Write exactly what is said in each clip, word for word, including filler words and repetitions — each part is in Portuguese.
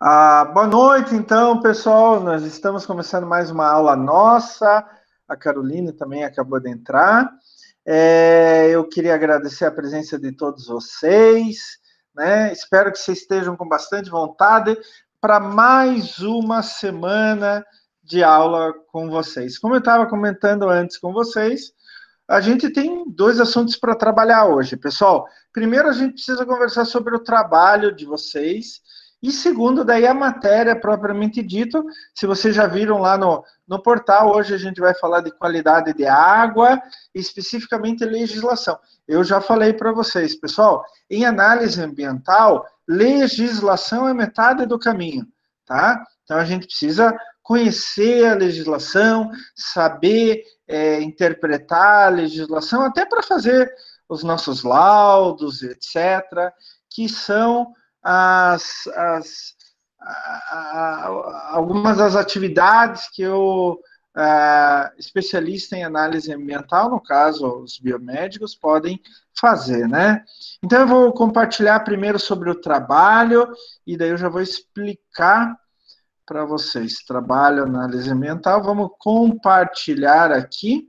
Ah, boa noite, então, pessoal. Nós estamos começando mais uma aula nossa. A Carolina também acabou de entrar. É, eu queria agradecer a presença de todos vocês, né? Espero que vocês estejam com bastante vontade para mais uma semana de aula com vocês. Como eu estava comentando antes com vocês, a gente tem dois assuntos para trabalhar hoje, pessoal. Primeiro, a gente precisa conversar sobre o trabalho de vocês. E segundo, daí a matéria propriamente dito, se vocês já viram lá no, no portal, hoje a gente vai falar de qualidade de água, especificamente legislação. Eu já falei para vocês, pessoal, em análise ambiental, legislação é metade do caminho, tá? Então a gente precisa conhecer a legislação, saber é, interpretar a legislação, até para fazer os nossos laudos, etcétera, que são as, as, a, a, algumas das atividades que o a, especialista em análise ambiental, no caso os biomédicos, podem fazer, né? Então eu vou compartilhar primeiro sobre o trabalho e daí eu já vou explicar para vocês. Trabalho, análise ambiental, vamos compartilhar aqui.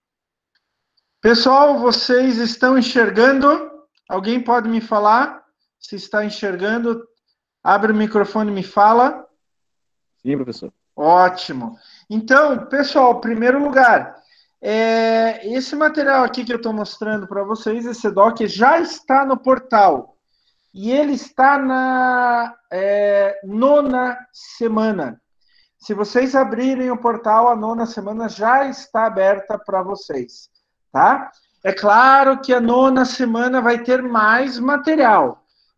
Pessoal, vocês estão enxergando? Alguém pode me falar? Se está enxergando, abre o microfone e me fala. Sim, professor. Ótimo. Então, pessoal, em primeiro lugar, é, esse material aqui que eu estou mostrando para vocês, esse doc, já está no portal. E ele está na é, nona semana. Se vocês abrirem o portal, a nona semana já está aberta para vocês, tá? É claro que a nona semana vai ter mais material.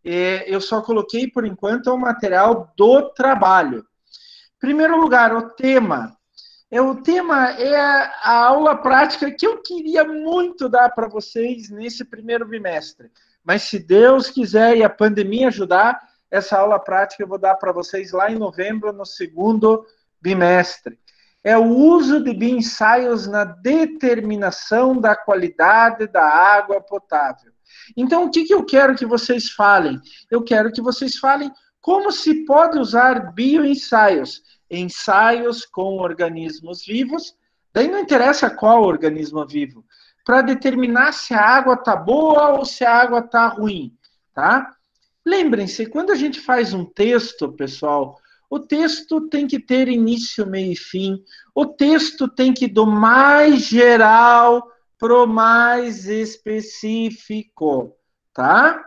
Eu só coloquei, por enquanto, o material do trabalho. Em primeiro lugar, o tema. O tema é a aula prática que eu queria muito dar para vocês nesse primeiro bimestre. Mas se Deus quiser e a pandemia ajudar, essa aula prática eu vou dar para vocês lá em novembro, no segundo bimestre. É o uso de bioensaios na determinação da qualidade da água potável. Então, o que, que eu quero que vocês falem? Eu quero que vocês falem como se pode usar bioensaios, ensaios com organismos vivos, daí não interessa qual organismo vivo, para determinar se a água está boa ou se a água está ruim, tá? Lembrem-se, quando a gente faz um texto, pessoal, o texto tem que ter início, meio e fim. O texto tem que ir do mais geral pro mais específico, tá?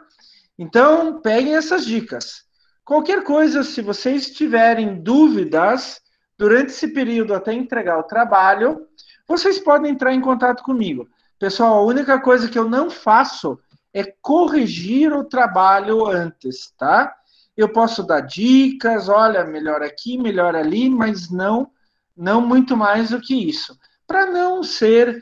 Então, peguem essas dicas. Qualquer coisa, se vocês tiverem dúvidas durante esse período até entregar o trabalho, vocês podem entrar em contato comigo. Pessoal, a única coisa que eu não faço é corrigir o trabalho antes, tá? Eu posso dar dicas, olha, melhor aqui, melhor ali, mas não, não muito mais do que isso. Para não ser,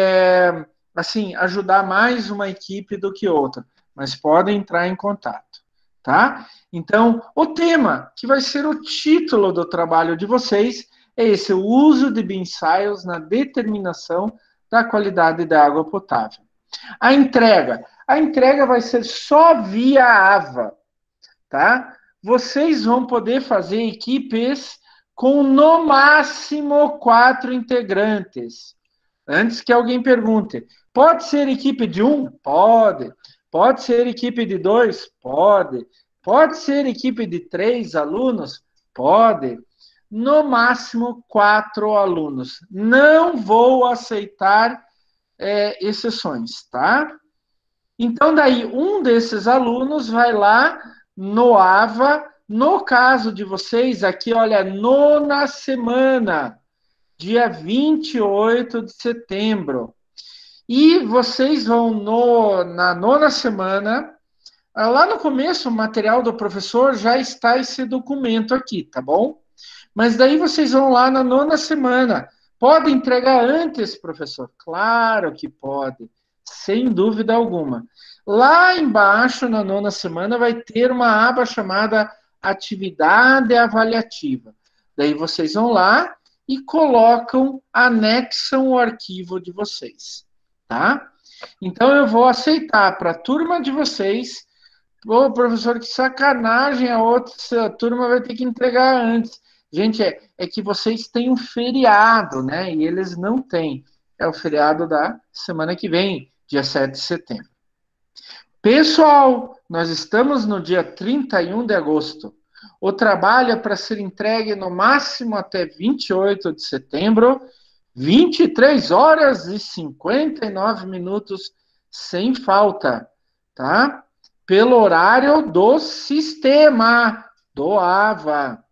é, assim, ajudar mais uma equipe do que outra. Mas podem entrar em contato, tá? Então, o tema, que vai ser o título do trabalho de vocês, é esse, o uso de bioensaios na determinação da qualidade da água potável. A entrega. A entrega vai ser só via AVA, tá? Vocês vão poder fazer equipes com no máximo quatro integrantes. Antes que alguém pergunte, pode ser equipe de um? Pode. Pode ser equipe de dois? Pode. Pode ser equipe de três alunos? Pode. No máximo quatro alunos. Não vou aceitar é, exceções, tá? Então, daí, um desses alunos vai lá no AVA, no caso de vocês, aqui, olha, nona semana, dia vinte e oito de setembro. E vocês vão no, na nona semana, lá no começo, o material do professor já está esse documento aqui, tá bom? Mas daí vocês vão lá na nona semana. Pode entregar antes, professor? Claro que pode, sem dúvida alguma. Lá embaixo, na nona semana, vai ter uma aba chamada Atividade Avaliativa. Daí vocês vão lá e colocam, anexam o arquivo de vocês, tá? Então, eu vou aceitar para a turma de vocês Pô, professor, que sacanagem, a outra turma vai ter que entregar antes. Gente, é, é que vocês têm um feriado, né? E eles não têm. É o feriado da semana que vem, dia sete de setembro. Pessoal, nós estamos no dia trinta e um de agosto. O trabalho é para ser entregue no máximo até vinte e oito de setembro, vinte e três horas e cinquenta e nove minutos, sem falta, tá? Pelo horário do sistema do AVA.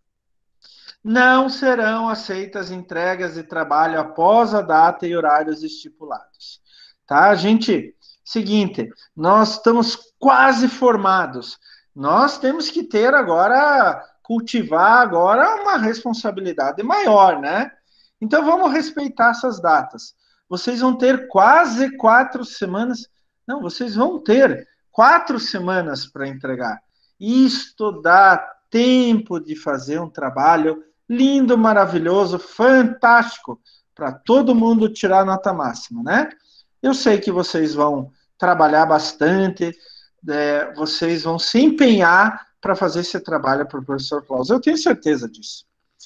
Não serão aceitas entregas de trabalho após a data e horários estipulados. Tá, gente? Seguinte, nós estamos quase formados. Nós temos que ter agora, cultivar agora uma responsabilidade maior, né? Então vamos respeitar essas datas. Vocês vão ter quase quatro semanas. Não, vocês vão ter quatro semanas para entregar. Isto dá tempo de fazer um trabalho lindo, maravilhoso, fantástico, para todo mundo tirar nota máxima, né? Eu sei que vocês vão trabalhar bastante, é, vocês vão se empenhar para fazer esse trabalho para o professor Klaus. Eu tenho certeza disso.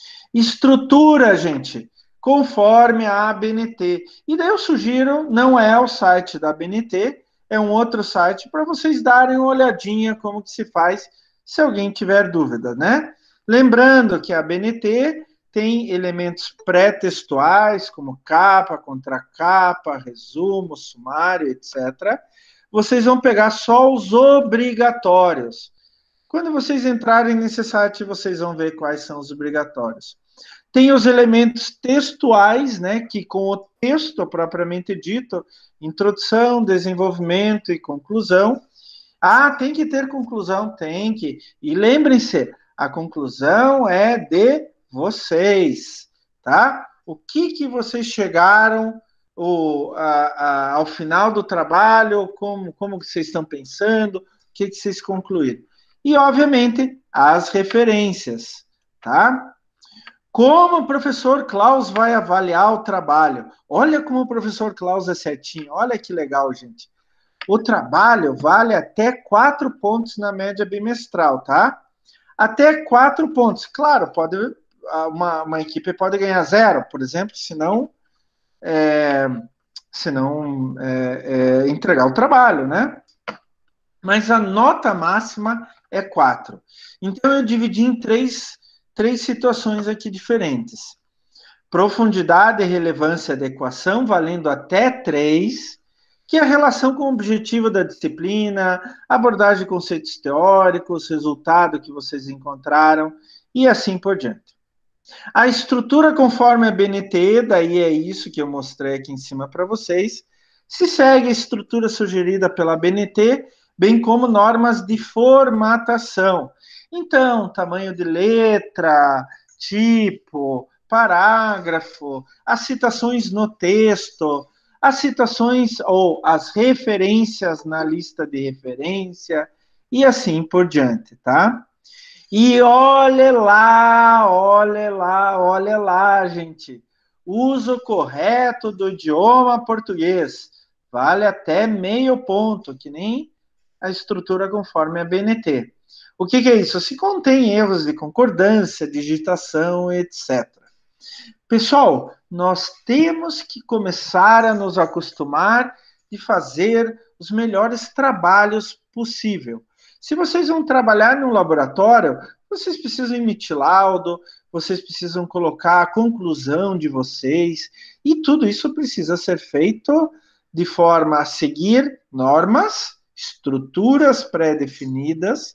Estrutura, gente, conforme a A B N T. E daí eu sugiro, não é o site da A B N T, é um outro site para vocês darem uma olhadinha como que se faz, se alguém tiver dúvida, né? Lembrando que a B N T tem elementos pré-textuais, como capa, contracapa, resumo, sumário, etcétera. Vocês vão pegar só os obrigatórios. Quando vocês entrarem nesse site, vocês vão ver quais são os obrigatórios. Tem os elementos textuais, né, que com o texto propriamente dito, introdução, desenvolvimento e conclusão. Ah, tem que ter conclusão, tem que. E lembrem-se, a conclusão é de vocês, tá? O que que vocês chegaram o, a, a, ao final do trabalho, como, como que vocês estão pensando, o que que vocês concluíram. E, obviamente, as referências, tá? Como o professor Klaus vai avaliar o trabalho? Olha como o professor Klaus é certinho, olha que legal, gente. O trabalho vale até quatro pontos na média bimestral, tá? Até quatro pontos. Claro, pode, uma, uma equipe pode ganhar zero, por exemplo, se não, é, se não é, é, entregar o trabalho, né? Mas a nota máxima é quatro. Então, eu dividi em três, três situações aqui diferentes. Profundidade, relevância da equação, valendo até três, que é a relação com o objetivo da disciplina, abordagem de conceitos teóricos, resultado que vocês encontraram, e assim por diante. A estrutura conforme a B N T, daí é isso que eu mostrei aqui em cima para vocês, se segue a estrutura sugerida pela B N T, bem como normas de formatação. Então, tamanho de letra, tipo, parágrafo, as citações no texto, as citações ou as referências na lista de referência, e assim por diante, tá? E olha lá, olha lá, olha lá, gente. Uso correto do idioma português. Vale até meio ponto, que nem a estrutura conforme a B N T. O que, que é isso? Se contém erros de concordância, digitação, etcétera. Pessoal, nós temos que começar a nos acostumar de fazer os melhores trabalhos possível. Se vocês vão trabalhar no laboratório, vocês precisam emitir laudo, vocês precisam colocar a conclusão de vocês, e tudo isso precisa ser feito de forma a seguir normas, estruturas pré-definidas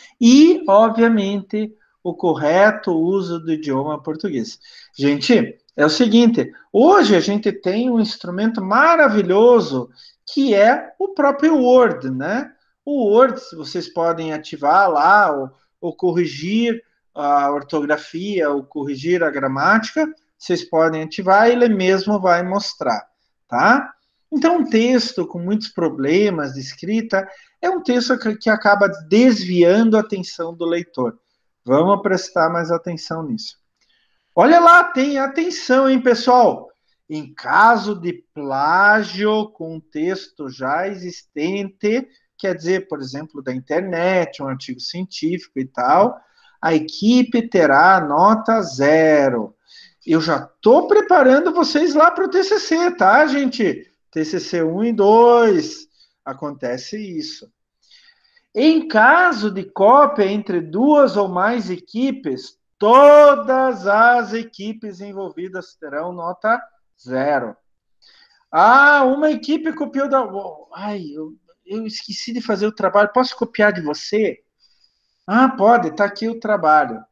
e, obviamente, o correto uso do idioma português. Gente, é o seguinte, hoje a gente tem um instrumento maravilhoso que é o próprio Word, né? O Word, vocês podem ativar lá, ou, ou corrigir a ortografia, ou corrigir a gramática, vocês podem ativar e ele mesmo vai mostrar, tá? Então, um texto com muitos problemas de escrita é um texto que, que acaba desviando a atenção do leitor. Vamos prestar mais atenção nisso. Olha lá, tem atenção, hein, pessoal? Em caso de plágio com texto já existente, quer dizer, por exemplo, da internet, um artigo científico e tal, a equipe terá nota zero. Eu já estou preparando vocês lá para o T C C, tá, gente? T C C um e dois, acontece isso. Em caso de cópia entre duas ou mais equipes, todas as equipes envolvidas terão nota zero. Ah, uma equipe copiou da... Ai, eu, eu esqueci de fazer o trabalho. Posso copiar de você? Ah, pode, está aqui o trabalho.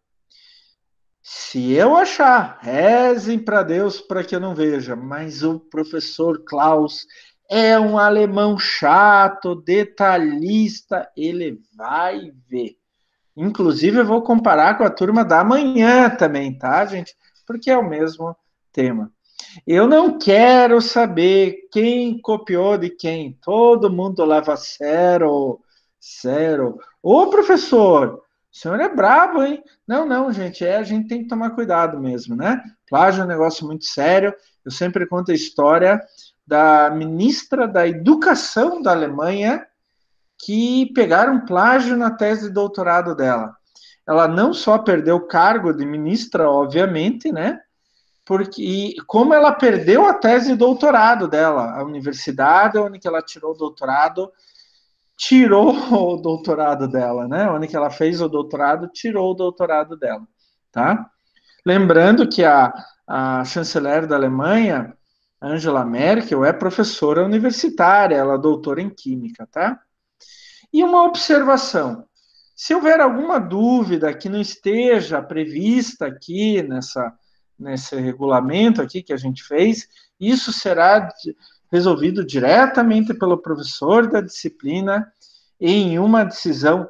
Se eu achar, rezem para Deus para que eu não veja, mas o professor Klaus é um alemão chato, detalhista, ele vai ver. Inclusive, eu vou comparar com a turma da manhã também, tá, gente? Porque é o mesmo tema. Eu não quero saber quem copiou de quem. Todo mundo leva zero, zero. Ô, professor, o senhor é bravo, hein? Não, não, gente, é, a gente tem que tomar cuidado mesmo, né? Plágio é um negócio muito sério. Eu sempre conto a história da ministra da Educação da Alemanha que pegaram plágio na tese de doutorado dela. Ela não só perdeu o cargo de ministra, obviamente, né? Porque como ela perdeu a tese de doutorado dela, a universidade onde que ela tirou o doutorado, tirou o doutorado dela, né? Onde que ela fez o doutorado, tirou o doutorado dela, tá? Lembrando que a, a chanceler da Alemanha, Angela Merkel, é professora universitária, ela é doutora em química, tá? E uma observação, se houver alguma dúvida que não esteja prevista aqui nessa, nesse regulamento aqui que a gente fez, isso será resolvido diretamente pelo professor da disciplina em uma decisão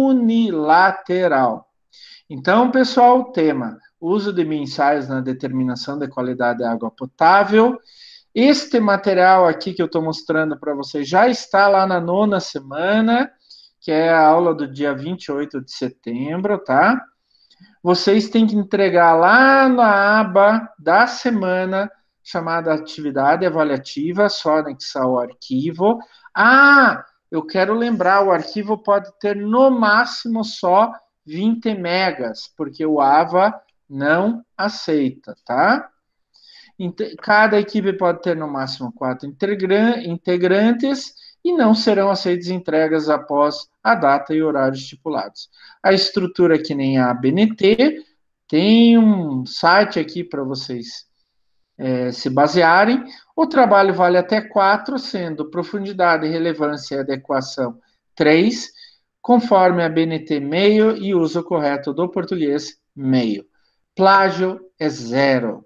unilateral. Então, pessoal, o tema, uso de ensaios na determinação da qualidade da água potável. Este material aqui que eu estou mostrando para vocês já está lá na nona semana, que é a aula do dia vinte e oito de setembro, tá? Vocês têm que entregar lá na aba da semana, chamada atividade avaliativa, só anexar o arquivo. Ah, eu quero lembrar, o arquivo pode ter no máximo só vinte megas, porque o AVA não aceita, tá? Cada equipe pode ter no máximo quatro integrantes e não serão aceitas entregas após a data e horário estipulados. A estrutura é que nem a B N T, tem um site aqui para vocês é, se basearem. O trabalho vale até quatro, sendo profundidade, relevância e adequação três, conforme a B N T meio e uso correto do português meio. Plágio é zero.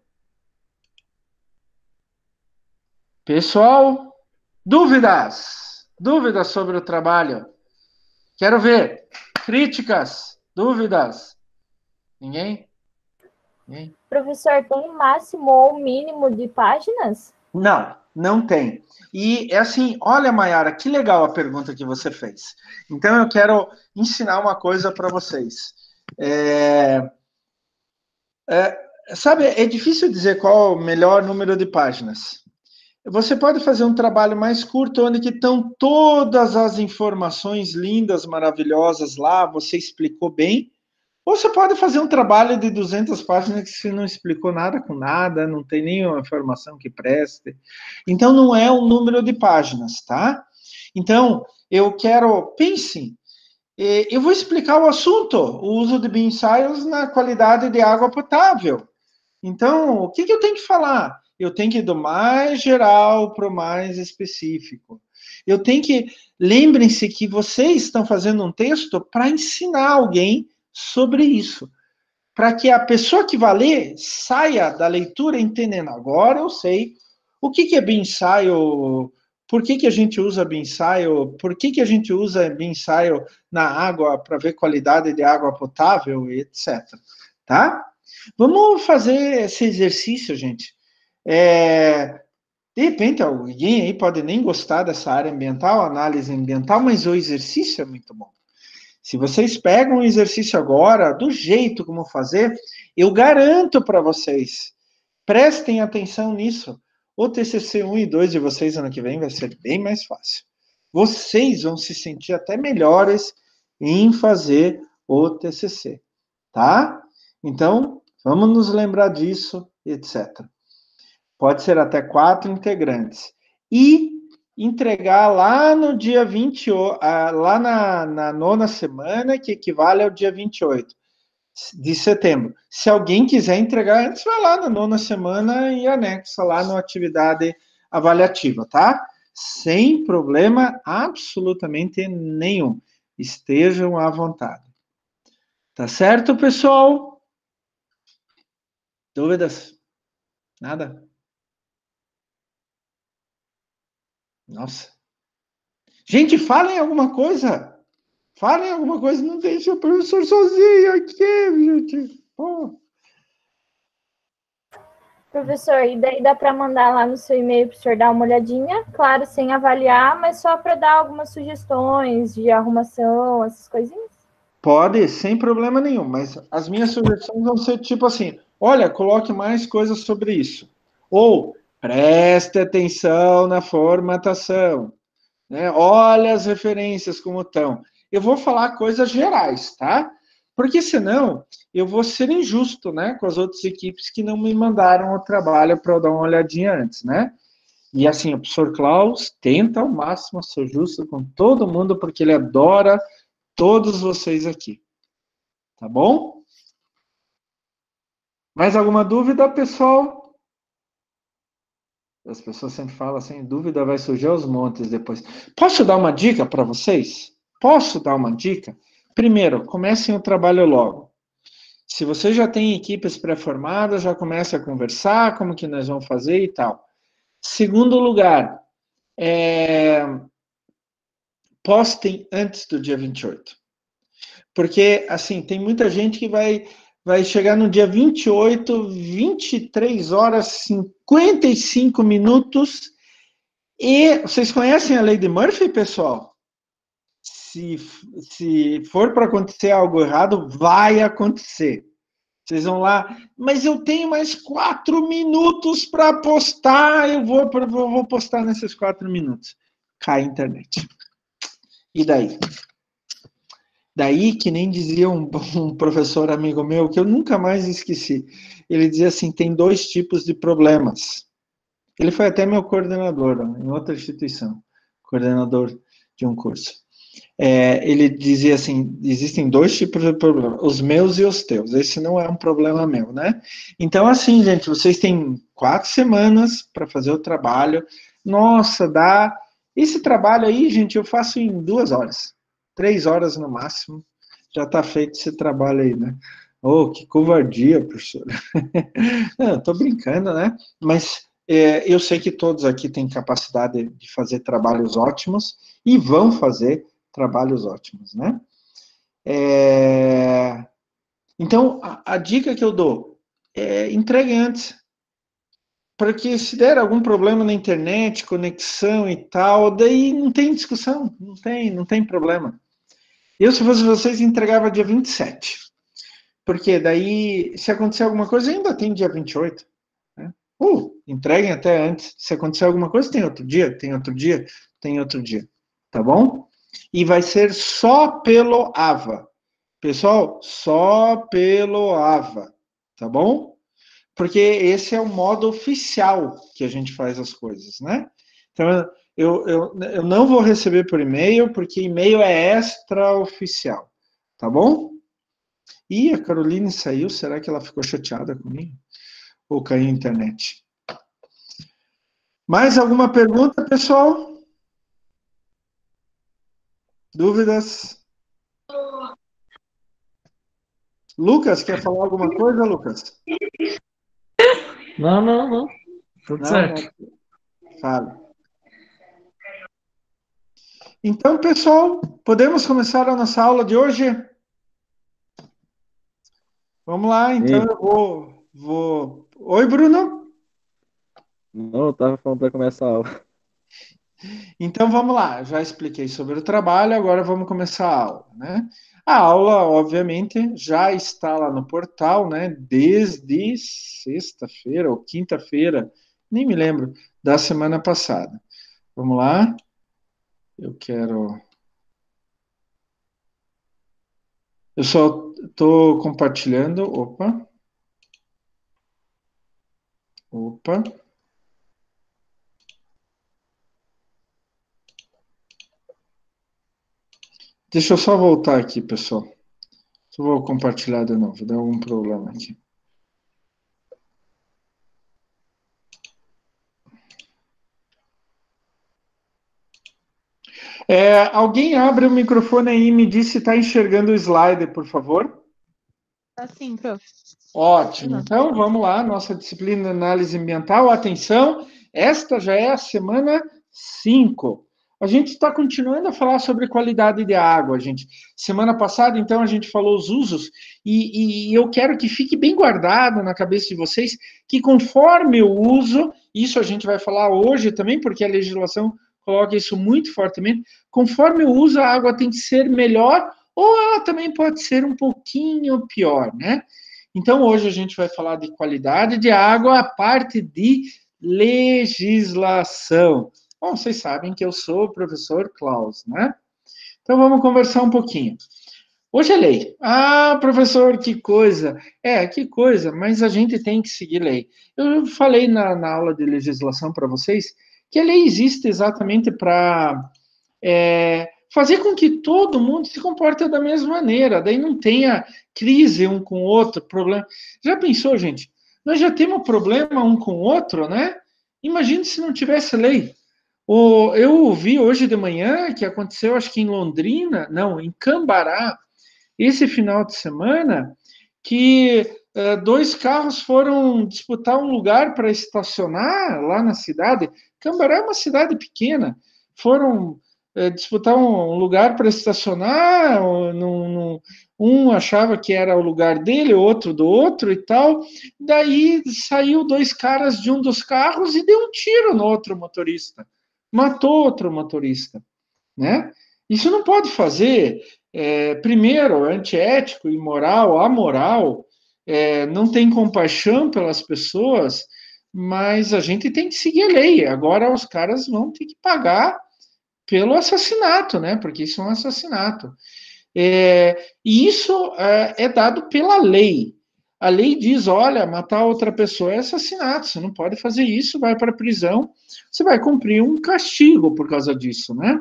Pessoal, dúvidas? Dúvidas sobre o trabalho? Quero ver. Críticas? Dúvidas? Ninguém? Ninguém? Professor, tem um máximo ou mínimo de páginas? Não, não tem. E é assim, olha, Mayara, que legal a pergunta que você fez. Então, eu quero ensinar uma coisa para vocês. É, é, sabe, é difícil dizer qual o melhor número de páginas. Você pode fazer um trabalho mais curto, onde que estão todas as informações lindas, maravilhosas lá, você explicou bem. Ou você pode fazer um trabalho de duzentas páginas que você não explicou nada com nada, não tem nenhuma informação que preste. Então, não é um número de páginas, tá? Então, eu quero... Pense, eu vou explicar o assunto, o uso de bioensaios na qualidade de água potável. Então, o que, que eu tenho que falar? Eu tenho que ir do mais geral para o mais específico. Eu tenho que... Lembrem-se que vocês estão fazendo um texto para ensinar alguém sobre isso. Para que a pessoa que vai ler saia da leitura entendendo. Agora eu sei o que, que é bioensaio, por que, que a gente usa bioensaio, por que, que a gente usa bioensaio na água para ver qualidade de água potável, etcétera. Tá? Vamos fazer esse exercício, gente. É, de repente, alguém aí pode nem gostar dessa área ambiental, análise ambiental, mas o exercício é muito bom. Se vocês pegam o exercício agora, do jeito como fazer, eu garanto para vocês, prestem atenção nisso. O T C C um e dois de vocês ano que vem vai ser bem mais fácil. vocês vão se sentir até melhores em fazer o T C C, tá? Então, vamos nos lembrar disso, etcétera. Pode ser até quatro integrantes. E entregar lá no dia vinte, lá na, na nona semana, que equivale ao dia vinte e oito de setembro. Se alguém quiser entregar antes, vai lá na nona semana e anexa lá na atividade avaliativa, tá? Sem problema absolutamente nenhum. Estejam à vontade. Tá certo, pessoal? Dúvidas? Nada? Nossa. Gente, falem alguma coisa. Falem alguma coisa. Não deixe o professor sozinho aqui, gente. Pô. Professor, e daí dá para mandar lá no seu e-mail para o senhor dar uma olhadinha, claro, sem avaliar, mas só para dar algumas sugestões de arrumação, essas coisinhas? Pode, sem problema nenhum, mas as minhas sugestões vão ser tipo assim, olha, coloque mais coisas sobre isso. Ou, preste atenção na formatação. Né? Olha as referências como estão. Eu vou falar coisas gerais, tá? Porque senão eu vou ser injusto, né, com as outras equipes que não me mandaram o trabalho para eu dar uma olhadinha antes, né? E assim, o professor Klaus tenta ao máximo ser justo com todo mundo, porque ele adora todos vocês aqui. Tá bom? Mais alguma dúvida, pessoal? As pessoas sempre falam assim, dúvida vai surgir aos montes depois. Posso dar uma dica para vocês? Posso dar uma dica? Primeiro, comecem o trabalho logo. Se você já tem equipes pré-formadas, já comece a conversar, como que nós vamos fazer e tal. Segundo lugar, é... postem antes do dia vinte e oito. Porque, assim, tem muita gente que vai, vai chegar no dia vinte e oito, vinte e três horas, cinquenta e cinco minutos. E vocês conhecem a lei de Murphy, pessoal? Se, se for para acontecer algo errado, vai acontecer. Vocês vão lá, mas eu tenho mais quatro minutos para postar, eu vou, vou postar nesses quatro minutos. Cai a internet. E daí? Daí, que nem dizia um, um professor amigo meu, que eu nunca mais esqueci, ele dizia assim, tem dois tipos de problemas. Ele foi até meu coordenador, em outra instituição, coordenador de um curso. É, ele dizia assim, existem dois tipos de problemas, os meus e os teus. Esse não é um problema meu, né? Então, assim, gente, vocês têm quatro semanas para fazer o trabalho. Nossa, dá... Esse trabalho aí, gente, eu faço em duas horas. Três horas no máximo. Já está feito esse trabalho aí, né? Oh, que covardia, professor. Não, tô brincando, né? Mas é, eu sei que todos aqui têm capacidade de fazer trabalhos ótimos e vão fazer trabalhos ótimos, né? É... Então, a, a dica que eu dou é entregue antes. Porque se der algum problema na internet, conexão e tal, daí não tem discussão, não tem, não tem problema. Eu, se fosse vocês, entregava dia vinte e sete. Porque daí, se acontecer alguma coisa, ainda tem dia vinte e oito. Né? Uh, entreguem até antes. Se acontecer alguma coisa, tem outro dia, tem outro dia, tem outro dia. Tá bom? E vai ser só pelo AVA. Pessoal, só pelo AVA. Tá bom? Porque esse é o modo oficial que a gente faz as coisas, né? Então, eu, eu, eu não vou receber por e-mail, porque e-mail é extraoficial. Tá bom? Ih, a Caroline saiu, será que ela ficou chateada comigo? Ou caiu a internet? Mais alguma pergunta, pessoal? Dúvidas? Lucas, quer falar alguma coisa, Lucas? Não, não, não. Tudo Não, certo. não. Fala. Então, pessoal, podemos começar a nossa aula de hoje? Vamos lá, então E, eu vou, vou... Oi, Bruno? não, eu tava falando para começar a aula. Então vamos lá, já expliquei sobre o trabalho, agora vamos começar a aula, né? A aula, obviamente, já está lá no portal, né? Desde sexta-feira ou quinta-feira, nem me lembro, da semana passada. Vamos lá. Eu quero... Eu só estou compartilhando. Opa. Opa. Deixa eu só voltar aqui, pessoal. Eu vou compartilhar de novo. Deu algum problema aqui. É, alguém abre o microfone aí e me diz se está enxergando o slide, por favor. Tá sim, prof. Ótimo. Então, vamos lá. Nossa disciplina de análise ambiental. Atenção, esta já é a semana cinco. A gente está continuando a falar sobre qualidade de água, gente. Semana passada, então, a gente falou os usos e, e eu quero que fique bem guardado na cabeça de vocês que conforme o uso, isso a gente vai falar hoje também, porque a legislação coloca isso muito fortemente, conforme o uso, a água tem que ser melhor ou ela também pode ser um pouquinho pior, né? Então, hoje a gente vai falar de qualidade de água, a parte de legislação. Bom, vocês sabem que eu sou o professor Klaus, né? Então, vamos conversar um pouquinho. Hoje é lei. Ah, professor, que coisa. É, que coisa, mas a gente tem que seguir lei. Eu falei na, na aula de legislação para vocês que a lei existe exatamente para é, fazer com que todo mundo se comporte da mesma maneira, daí não tenha crise um com o outro, problema. Já pensou, gente? Nós já temos problema um com o outro, né? Imagine se não tivesse lei. O, eu ouvi hoje de manhã que aconteceu, acho que em Londrina, não, em Cambará, esse final de semana, que uh, dois carros foram disputar um lugar para estacionar lá na cidade. Cambará é uma cidade pequena. Foram uh, disputar um, um lugar para estacionar. Num, num, um achava que era o lugar dele, outro do outro e tal. Daí saiu dois caras de um dos carros e deu um tiro no outro motorista. Matou outro motorista, né? Isso não pode fazer. É, primeiro, antiético, imoral, amoral, é, não tem compaixão pelas pessoas, mas a gente tem que seguir a lei. Agora os caras vão ter que pagar pelo assassinato, né? Porque isso é um assassinato. É, e isso é, é dado pela lei. A lei diz, olha, matar outra pessoa é assassinato, você não pode fazer isso, vai para a prisão, você vai cumprir um castigo por causa disso, né?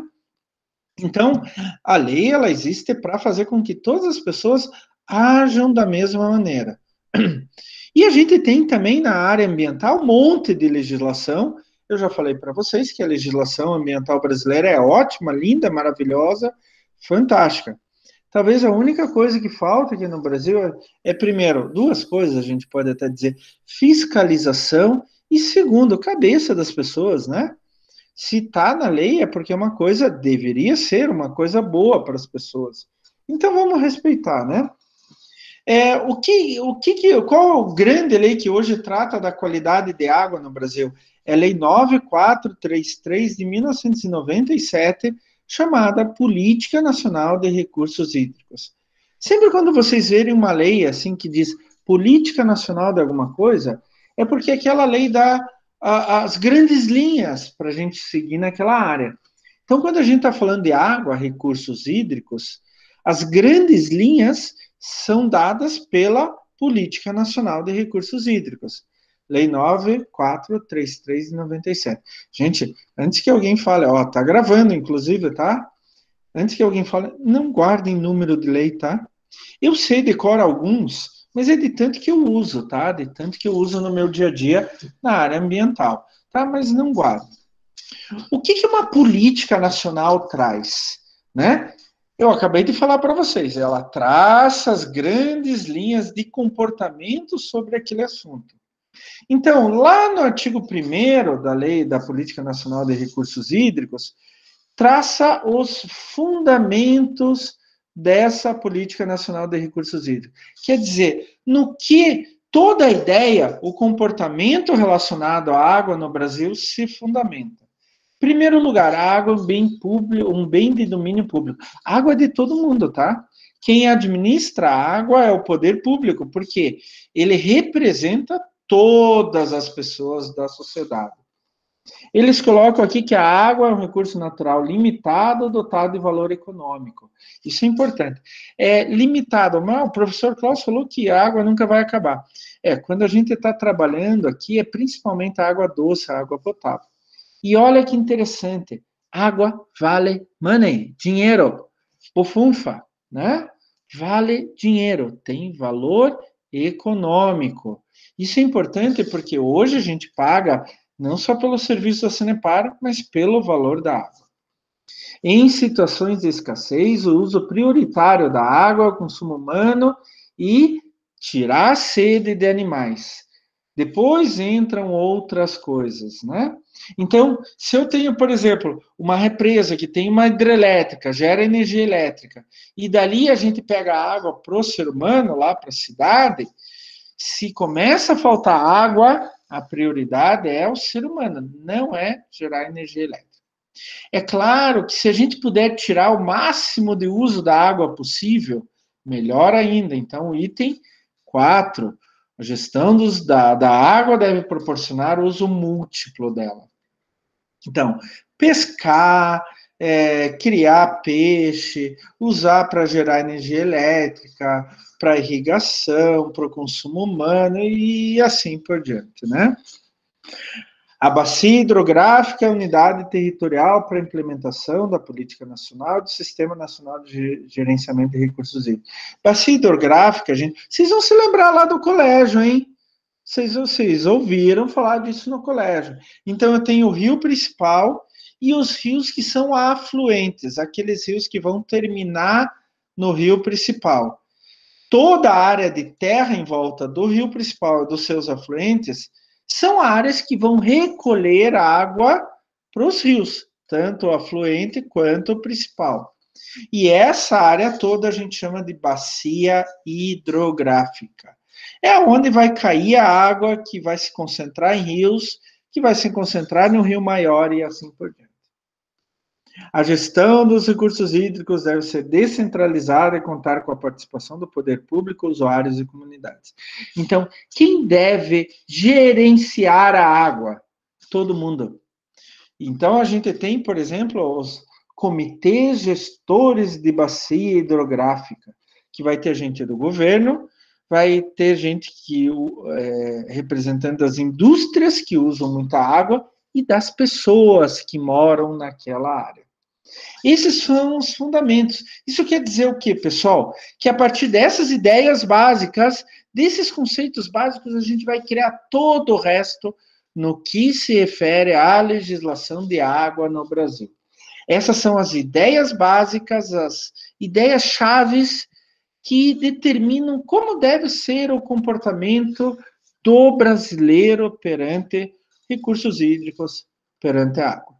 Então, a lei, ela existe para fazer com que todas as pessoas ajam da mesma maneira. E a gente tem também na área ambiental um monte de legislação. Eu já falei para vocês que a legislação ambiental brasileira é ótima, linda, maravilhosa, fantástica. Talvez a única coisa que falta aqui no Brasil é, é primeiro, duas coisas, a gente pode até dizer, fiscalização e, segundo, cabeça das pessoas, né? Se está na lei é porque uma coisa deveria ser uma coisa boa para as pessoas. Então vamos respeitar, né? É, o que, o que, qual a grande lei que hoje trata da qualidade de água no Brasil? É a Lei nove mil quatrocentos e trinta e três de mil novecentos e noventa e sete, chamada Política Nacional de Recursos Hídricos. Sempre quando vocês verem uma lei assim que diz Política Nacional de alguma coisa, é porque aquela lei dá as grandes linhas para a gente seguir naquela área. Então, quando a gente está falando de água, recursos hídricos, as grandes linhas são dadas pela Política Nacional de Recursos Hídricos. Lei nove mil quatrocentos e trinta e três de noventa e sete. Gente, antes que alguém fale, ó, tá gravando, inclusive, tá? Antes que alguém fale, não guardem número de lei, tá? Eu sei decorar alguns, mas é de tanto que eu uso, tá? De tanto que eu uso no meu dia a dia na área ambiental, tá? Mas não guardo. O que que uma política nacional traz, né? Eu acabei de falar para vocês, ela traça as grandes linhas de comportamento sobre aquele assunto. Então, lá no artigo primeiro da Lei da Política Nacional de Recursos Hídricos, traça os fundamentos dessa Política Nacional de Recursos Hídricos. Quer dizer, no que toda a ideia, o comportamento relacionado à água no Brasil se fundamenta. Primeiro lugar, a água é um bem público, um bem de domínio público. A água é de todo mundo, tá? Quem administra a água é o poder público, porque ele representa todas as pessoas da sociedade. Eles colocam aqui que a água é um recurso natural limitado, dotado de valor econômico. Isso é importante. É limitado. Mas o professor Klaus falou que a água nunca vai acabar. É, quando a gente está trabalhando aqui, é principalmente a água doce, a água potável. E olha que interessante. Água vale money, dinheiro. Bufunfa, né? Vale dinheiro, tem valor econômico. Isso é importante porque hoje a gente paga não só pelo serviço da Sanepar, mas pelo valor da água. Em situações de escassez, o uso prioritário da água, o consumo humano e tirar a sede de animais. Depois entram outras coisas, né? Então, se eu tenho, por exemplo, uma represa que tem uma hidrelétrica, gera energia elétrica, e dali a gente pega a água para o ser humano, lá para a cidade, se começa a faltar água, a prioridade é o ser humano, não é gerar energia elétrica. É claro que se a gente puder tirar o máximo de uso da água possível, melhor ainda. Então, o item quatro, a gestão dos, da, da água deve proporcionar o uso múltiplo dela. Então, pescar, é, criar peixe, usar para gerar energia elétrica, para irrigação, para o consumo humano e assim por diante, né? A bacia hidrográfica é a unidade territorial para a implementação da política nacional e do Sistema Nacional de Gerenciamento de Recursos Hídricos. Bacia hidrográfica, gente, vocês vão se lembrar lá do colégio, hein? Vocês, vocês ouviram falar disso no colégio. Então, eu tenho o rio principal e os rios que são afluentes, aqueles rios que vão terminar no rio principal. Toda a área de terra em volta do rio principal e dos seus afluentes são áreas que vão recolher água para os rios, tanto o afluente quanto o principal. E essa área toda a gente chama de bacia hidrográfica. É onde vai cair a água que vai se concentrar em rios, que vai se concentrar em um rio maior e assim por diante. A gestão dos recursos hídricos deve ser descentralizada e contar com a participação do poder público, usuários e comunidades. Então, quem deve gerenciar a água? Todo mundo. Então, a gente tem, por exemplo, os comitês gestores de bacia hidrográfica, que vai ter gente do governo, vai ter gente que é, representando das indústrias que usam muita água e das pessoas que moram naquela área. Esses são os fundamentos. Isso quer dizer o quê, pessoal? Que a partir dessas ideias básicas, desses conceitos básicos, a gente vai criar todo o resto no que se refere à legislação de água no Brasil. Essas são as ideias básicas, as ideias chaves que determinam como deve ser o comportamento do brasileiro perante recursos hídricos, perante a água.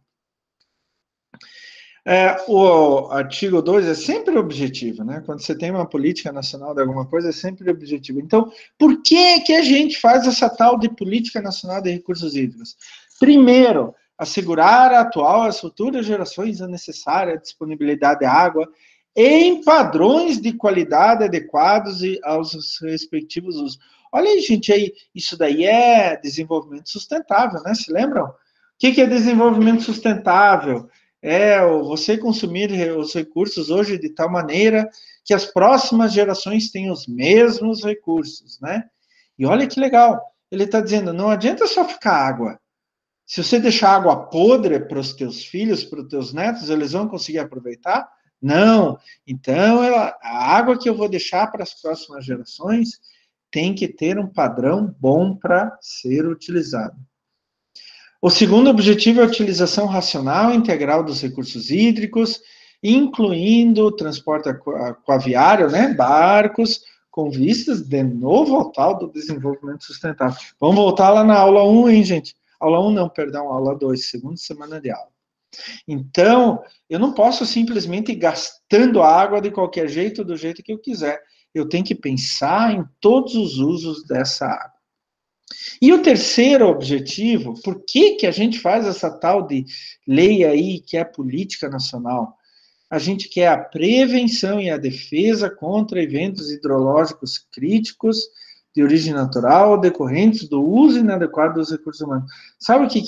É, o artigo dois é sempre objetivo, né? Quando você tem uma política nacional de alguma coisa, é sempre objetivo. Então, por que que a gente faz essa tal de política nacional de recursos hídricos? Primeiro, assegurar a atual e as futuras gerações a necessária disponibilidade de água em padrões de qualidade adequados e aos respectivos usos. Olha aí, gente, aí, isso daí é desenvolvimento sustentável, né? Se lembram? O que que é desenvolvimento sustentável? É você consumir os recursos hoje de tal maneira que as próximas gerações tenham os mesmos recursos, né? E olha que legal, ele está dizendo, não adianta só ficar água. Se você deixar água podre para os teus filhos, para os teus netos, eles vão conseguir aproveitar? Não. Então, ela, a água que eu vou deixar para as próximas gerações tem que ter um padrão bom para ser utilizado. O segundo objetivo é a utilização racional e integral dos recursos hídricos, incluindo o transporte aquaviário, né, barcos, com vistas de novo ao tal do desenvolvimento sustentável. Vamos voltar lá na aula um, hein, gente? Aula um não, perdão, aula dois, segunda semana de aula. Então, eu não posso simplesmente ir gastando água de qualquer jeito, do jeito que eu quiser. Eu tenho que pensar em todos os usos dessa água. E o terceiro objetivo, por que que a gente faz essa tal de lei aí, que é a política nacional? A gente quer a prevenção e a defesa contra eventos hidrológicos críticos de origem natural decorrentes do uso inadequado dos recursos humanos. Sabe o que que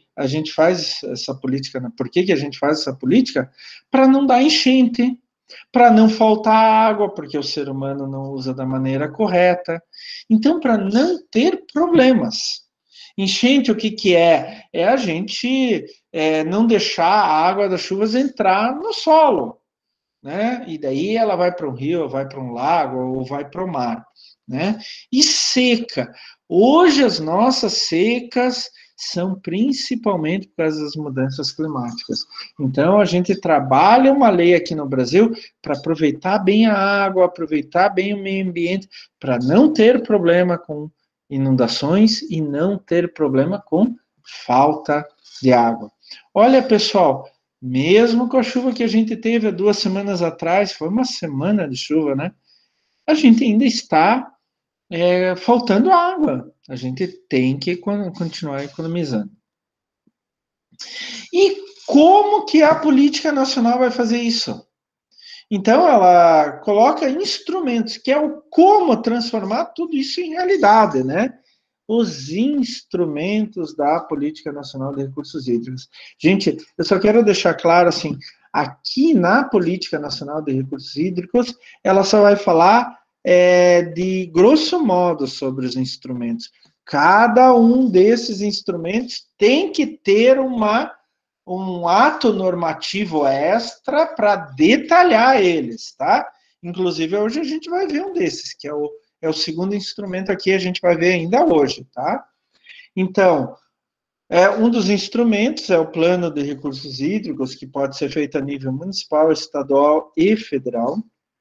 a gente faz essa política? Por que, que a gente faz essa política? Para não dar enchente, para não faltar água, porque o ser humano não usa da maneira correta. Então, para não ter problemas. Enchente, o que, que é? É a gente é, não deixar a água das chuvas entrar no solo, né? E daí ela vai para um rio, vai para um lago, ou vai para o mar, né? E seca. Hoje as nossas secas são principalmente por causa das mudanças climáticas. Então a gente trabalha uma lei aqui no Brasil para aproveitar bem a água, aproveitar bem o meio ambiente, para não ter problema com inundações e não ter problema com falta de água. Olha, pessoal, mesmo com a chuva que a gente teve há duas semanas atrás, foi uma semana de chuva, né? A gente ainda está é, faltando água. A gente tem que continuar economizando. E como que a política nacional vai fazer isso? Então, ela coloca instrumentos, que é o como transformar tudo isso em realidade, né? Os instrumentos da Política Nacional de Recursos Hídricos. Gente, eu só quero deixar claro, assim, aqui na Política Nacional de Recursos Hídricos, ela só vai falar é, de grosso modo sobre os instrumentos. Cada um desses instrumentos tem que ter uma, um ato normativo extra para detalhar eles, tá? Inclusive, hoje a gente vai ver um desses, que é o É o segundo instrumento aqui, a gente vai ver ainda hoje, tá? Então, é, um dos instrumentos é o Plano de Recursos Hídricos, que pode ser feito a nível municipal, estadual e federal.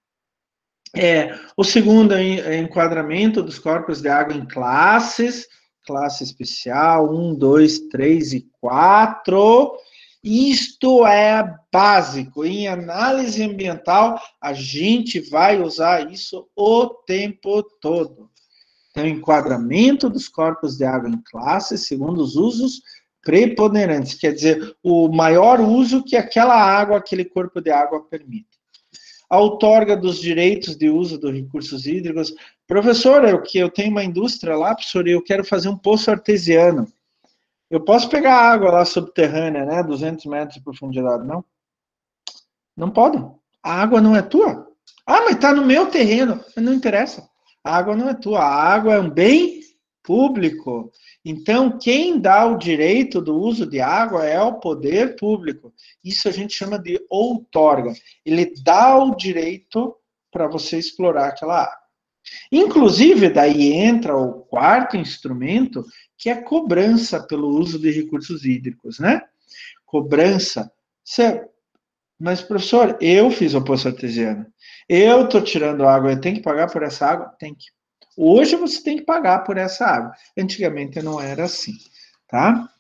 É, o segundo é enquadramento dos corpos de água em classes, classe especial, um, dois, três e quatro. Isto é básico. Em análise ambiental, a gente vai usar isso o tempo todo. Então, enquadramento dos corpos de água em classe, segundo os usos preponderantes, quer dizer, o maior uso que aquela água, aquele corpo de água permite. A outorga dos direitos de uso dos recursos hídricos. Professor, eu, que eu tenho uma indústria lá, professor, e eu quero fazer um poço artesiano. Eu posso pegar água lá subterrânea, né, duzentos metros de profundidade, não? Não pode. A água não é tua. Ah, mas está no meu terreno. Não interessa. A água não é tua. A água é um bem público. Então, quem dá o direito do uso de água é o poder público. Isso a gente chama de outorga. Ele dá o direito para você explorar aquela água. Inclusive, daí entra o quarto instrumento, que é a cobrança pelo uso de recursos hídricos, né? Cobrança. Mas, professor, eu fiz o poço artesiano. Eu estou tirando água, eu tenho que pagar por essa água? Tem que. Hoje você tem que pagar por essa água. Antigamente não era assim, tá?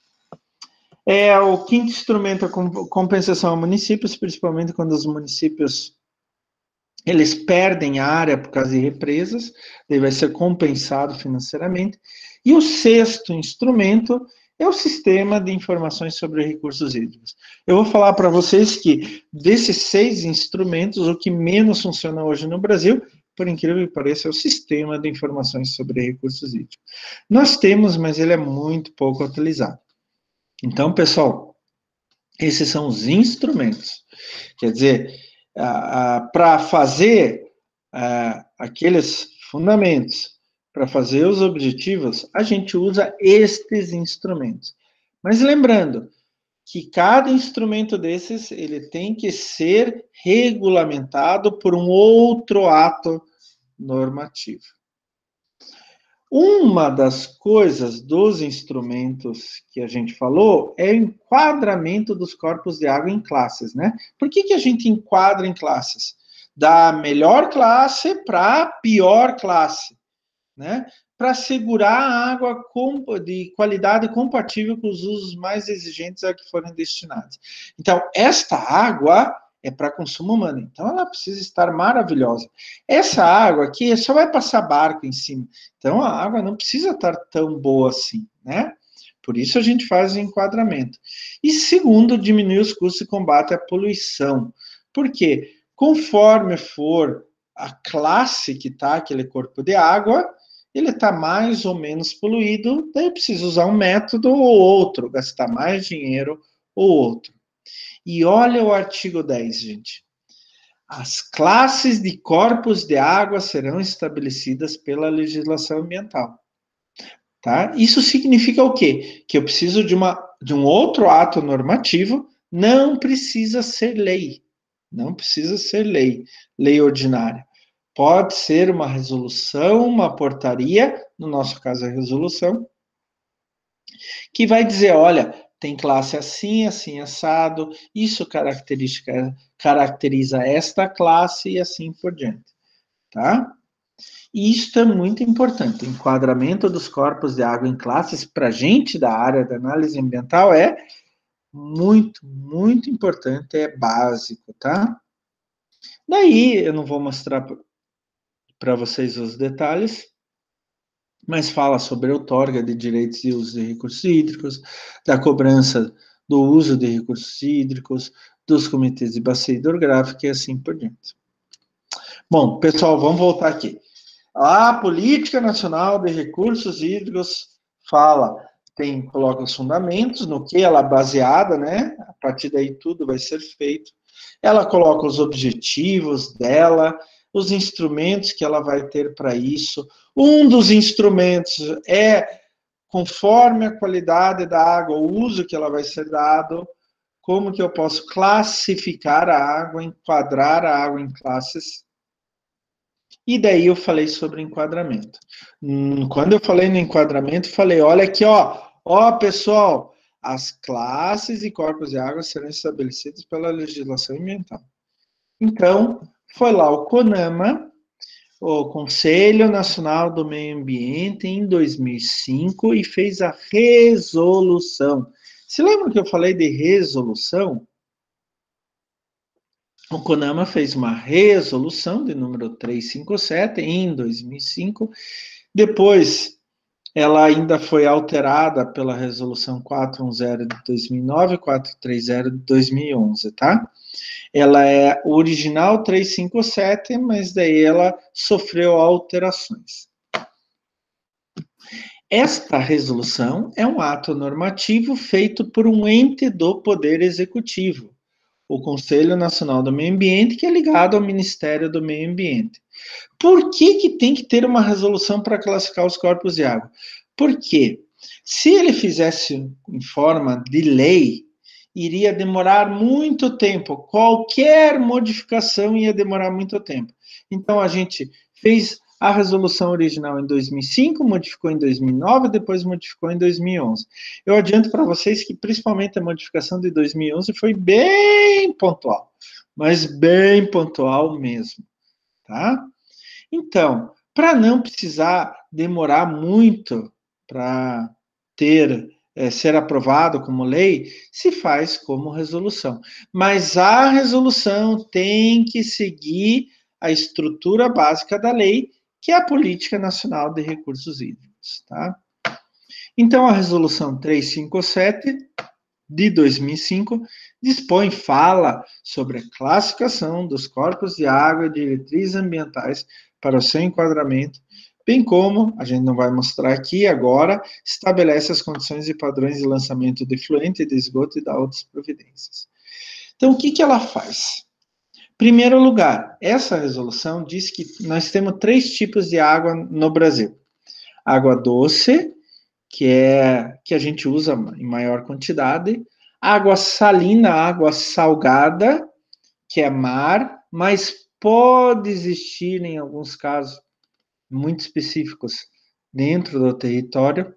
É, o quinto instrumento é a compensação a municípios, principalmente quando os municípios eles perdem área por causa de represas, daí vai ser compensado financeiramente. E o sexto instrumento é o sistema de informações sobre recursos hídricos. Eu vou falar para vocês que desses seis instrumentos, o que menos funciona hoje no Brasil, por incrível que pareça, é o sistema de informações sobre recursos hídricos. Nós temos, mas ele é muito pouco utilizado. Então, pessoal, esses são os instrumentos. Quer dizer, para fazer uh, aqueles fundamentos, para fazer os objetivos, a gente usa estes instrumentos. Mas lembrando que cada instrumento desses, ele tem que ser regulamentado por um outro ato normativo. Uma das coisas dos instrumentos que a gente falou é o enquadramento dos corpos de água em classes, né? Por que que a gente enquadra em classes? Da melhor classe para a pior classe, né? Para assegurar a água de qualidade compatível com os usos mais exigentes a que foram destinados. Então, esta água é para consumo humano, então ela precisa estar maravilhosa. Essa água aqui só vai passar barco em cima, então a água não precisa estar tão boa assim, né? Por isso a gente faz o enquadramento. E segundo, diminuir os custos de combate à poluição. Por quê? Conforme for a classe que está aquele corpo de água, ele está mais ou menos poluído, daí eu preciso usar um método ou outro, gastar mais dinheiro ou outro. E olha o artigo dez, gente. As classes de corpos de água serão estabelecidas pela legislação ambiental. Tá? Isso significa o quê? Que eu preciso de, uma, de um outro ato normativo, não precisa ser lei. Não precisa ser lei, lei ordinária. Pode ser uma resolução, uma portaria, no nosso caso a resolução, que vai dizer, olha, tem classe assim, assim, assado, isso característica, caracteriza esta classe e assim por diante, tá? E isso é muito importante. O enquadramento dos corpos de água em classes, para a gente da área da análise ambiental, é muito, muito importante, é básico, tá? Daí, eu não vou mostrar para vocês os detalhes, mas fala sobre a outorga de direitos de uso de recursos hídricos, da cobrança do uso de recursos hídricos, dos comitês de bacia hidrográfica e assim por diante. Bom, pessoal, vamos voltar aqui. A Política Nacional de Recursos Hídricos fala, tem, coloca os fundamentos, no que ela é baseada, né? A partir daí tudo vai ser feito. Ela coloca os objetivos dela, os instrumentos que ela vai ter para isso. Um dos instrumentos é, conforme a qualidade da água, o uso que ela vai ser dado, como que eu posso classificar a água, enquadrar a água em classes. E daí eu falei sobre enquadramento. Quando eu falei no enquadramento, falei, olha aqui, ó, ó, pessoal, as classes e corpos de água serão estabelecidos pela legislação ambiental. Então, foi lá o CONAMA, o Conselho Nacional do Meio Ambiente, em dois mil e cinco, e fez a resolução. Se lembra que eu falei de resolução? O CONAMA fez uma resolução de número trezentos e cinquenta e sete em dois mil e cinco. Depois, ela ainda foi alterada pela resolução quatrocentos e dez de dois mil e nove e quatrocentos e trinta de dois mil e onze, tá? Ela é original trezentos e cinquenta e sete, mas daí ela sofreu alterações. Esta resolução é um ato normativo feito por um ente do Poder Executivo, o Conselho Nacional do Meio Ambiente, que é ligado ao Ministério do Meio Ambiente. Por que que tem que ter uma resolução para classificar os corpos de água? Porque se ele fizesse em forma de lei, iria demorar muito tempo. Qualquer modificação ia demorar muito tempo. Então, a gente fez a resolução original em dois mil e cinco, modificou em dois mil e nove, depois modificou em dois mil e onze. Eu adianto para vocês que, principalmente, a modificação de dois mil e onze foi bem pontual, mas bem pontual mesmo, tá? Então, para não precisar demorar muito para ter, é, ser aprovado como lei, se faz como resolução. Mas a resolução tem que seguir a estrutura básica da lei, que é a Política Nacional de Recursos Hídricos, tá? Então, a resolução trezentos e cinquenta e sete de dois mil e cinco dispõe, fala sobre a classificação dos corpos de água e diretrizes ambientais para o seu enquadramento, bem como, a gente não vai mostrar aqui agora, estabelece as condições e padrões de lançamento de efluente, de esgoto e da outras providências. Então, o que que ela faz? Primeiro lugar, essa resolução diz que nós temos três tipos de água no Brasil. Água doce, que é que a gente usa em maior quantidade, água salina, água salgada, que é mar, mas pode existir em alguns casos muito específicos dentro do território,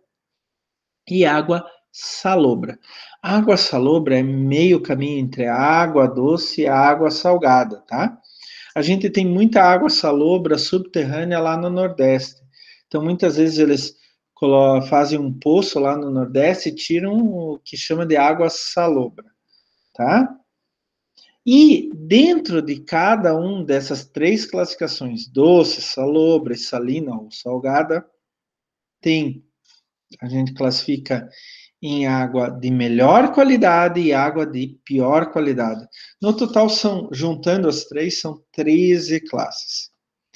e água salobra. A água salobra é meio caminho entre a água doce e a água salgada, tá? A gente tem muita água salobra subterrânea lá no Nordeste. Então, muitas vezes eles fazem um poço lá no Nordeste e tiram o que chama de água salobra, tá? E dentro de cada um dessas três classificações, doce, salobra, salina ou salgada, tem, a gente classifica em água de melhor qualidade e água de pior qualidade. No total, são, juntando as três, são treze classes.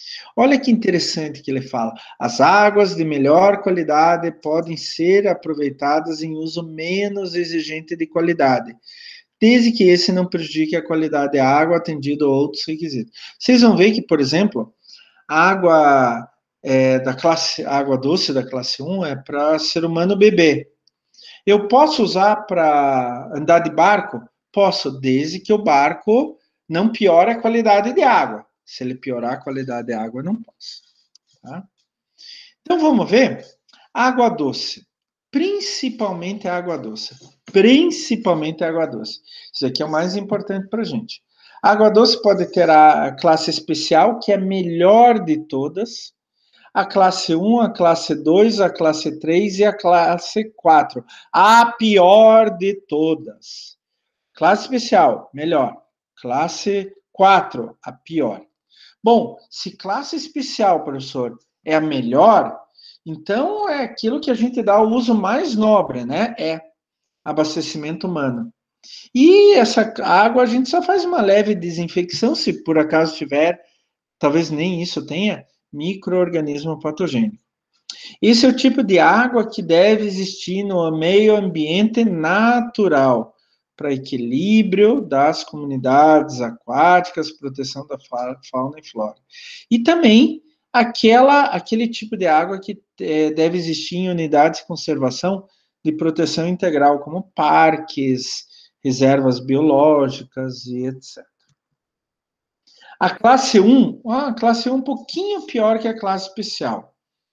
Olha que interessante que ele fala. As águas de melhor qualidade podem ser aproveitadas em uso menos exigente de qualidade, desde que esse não prejudique a qualidade da água atendido a outros requisitos. Vocês vão ver que, por exemplo, a água é, da classe, a água doce da classe um é para ser humano beber. Eu posso usar para andar de barco? Posso, desde que o barco não piore a qualidade de água. Se ele piorar a qualidade da água, eu não posso. Tá? Então, vamos ver. Água doce. Principalmente a água doce. Principalmente a água doce. Isso aqui é o mais importante para a gente. A água doce pode ter a classe especial, que é a melhor de todas. A classe um, a classe dois, a classe três e a classe quatro. A pior de todas. Classe especial, melhor. Classe quatro, a pior. Bom, se classe especial, professor, é a melhor, então é aquilo que a gente dá o uso mais nobre, né? É abastecimento humano. E essa água a gente só faz uma leve desinfecção, se por acaso tiver, talvez nem isso tenha, micro-organismo patogênico. Esse é o tipo de água que deve existir no meio ambiente natural, para equilíbrio das comunidades aquáticas, proteção da fauna e flora. E também aquela, aquele tipo de água que é, deve existir em unidades de conservação de proteção integral, como parques, reservas biológicas e etcétera. A classe um, a classe um um pouquinho pior que a classe especial.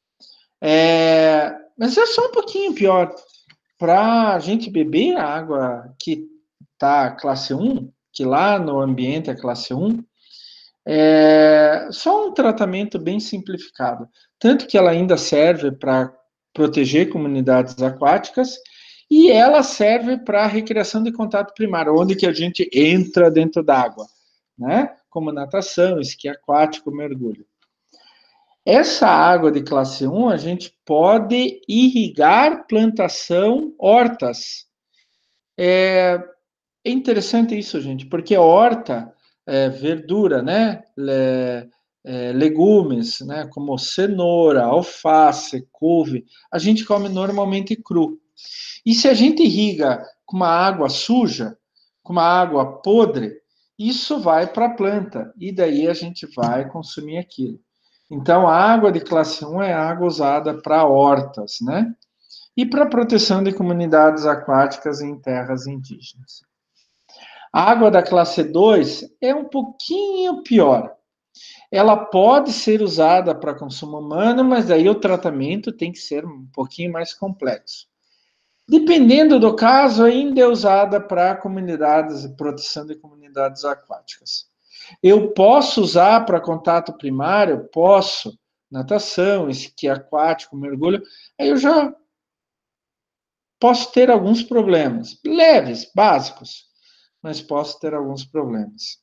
É, mas é só um pouquinho pior. Para a gente beber a água que está classe um, que lá no ambiente é classe um, é só um tratamento bem simplificado. Tanto que ela ainda serve para proteger comunidades aquáticas e ela serve para recreação de contato primário, onde que a gente entra dentro d'água, né? Como natação, esqui aquático, mergulho. Essa água de classe um, a gente pode irrigar plantação, hortas. É, é interessante isso, gente, porque horta, é, verdura, né? Le, é, legumes, né? Como cenoura, alface, couve, a gente come normalmente cru. E se a gente irriga com uma água suja, com uma água podre, isso vai para a planta, e daí a gente vai consumir aquilo. Então, a água de classe um é água usada para hortas, né? E para proteção de comunidades aquáticas em terras indígenas. A água da classe dois é um pouquinho pior. Ela pode ser usada para consumo humano, mas aí o tratamento tem que ser um pouquinho mais complexo. Dependendo do caso, ainda é usada para comunidades, proteção de comunidades aquáticas. Eu posso usar para contato primário? Posso. Natação, esqui aquático, mergulho. Aí eu já posso ter alguns problemas. Leves, básicos, mas posso ter alguns problemas.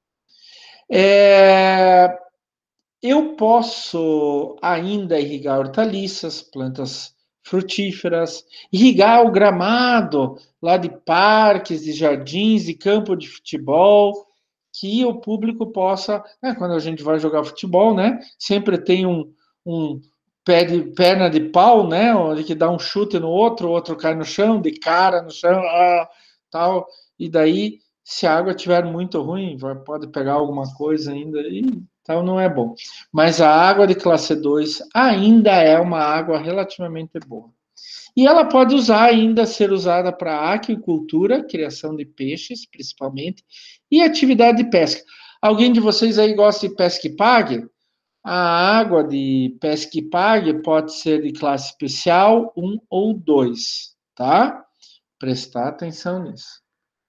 É, eu posso ainda irrigar hortaliças, plantas frutíferas, irrigar o gramado lá de parques, de jardins, de campo de futebol, que o público possa, né, quando a gente vai jogar futebol, né, sempre tem um, um pé de, perna de pau, né, onde que dá um chute no outro, o outro cai no chão, de cara no chão, ah, tal, e daí, se a água estiver muito ruim, vai, pode pegar alguma coisa ainda, e tal, não é bom. Mas a água de classe dois ainda é uma água relativamente boa. E ela pode usar ainda ser usada para aquicultura, criação de peixes, principalmente, e atividade de pesca. Alguém de vocês aí gosta de pesca e pague? A água de pesca e pague pode ser de classe especial um ou dois, tá? Prestar atenção nisso.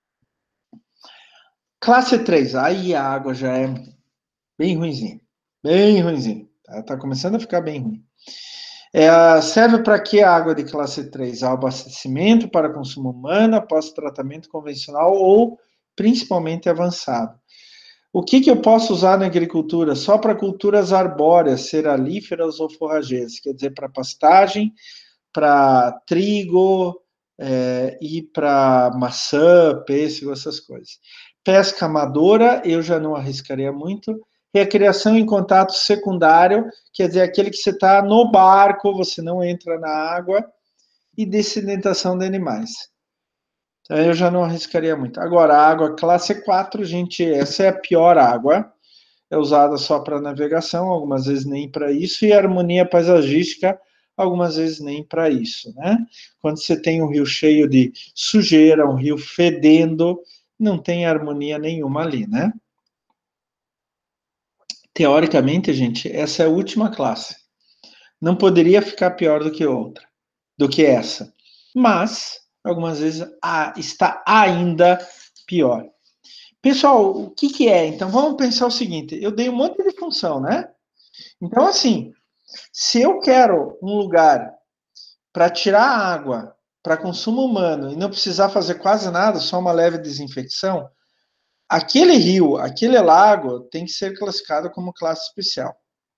Classe três, aí a água já é bem ruimzinha, bem ruimzinha. Tá, tá começando a ficar bem ruim. É, serve para que a água de classe três? Abastecimento para consumo humano após tratamento convencional ou principalmente avançado. O que, que eu posso usar na agricultura? Só para culturas arbóreas, cerealíferas ou forrageiras, quer dizer, para pastagem, para trigo é, e para maçã, pêssego, essas coisas. Pesca amadora, eu já não arriscaria muito. Recriação em contato secundário, quer dizer, aquele que você está no barco, você não entra na água, e dessedentação de animais. Então, eu já não arriscaria muito. Agora, a água classe quatro, gente, essa é a pior água, é usada só para navegação, algumas vezes nem para isso, e harmonia paisagística, algumas vezes nem para isso, né? Quando você tem um rio cheio de sujeira, um rio fedendo, não tem harmonia nenhuma ali, né? Teoricamente, gente, essa é a última classe. Não poderia ficar pior do que outra, do que essa. Mas, algumas vezes, ah, está ainda pior. Pessoal, o que, que é? Então, vamos pensar o seguinte. Eu dei um monte de função, né? Então, assim, se eu quero um lugar para tirar água para consumo humano e não precisar fazer quase nada, só uma leve desinfecção, aquele rio, aquele lago tem que ser classificado como classe especial.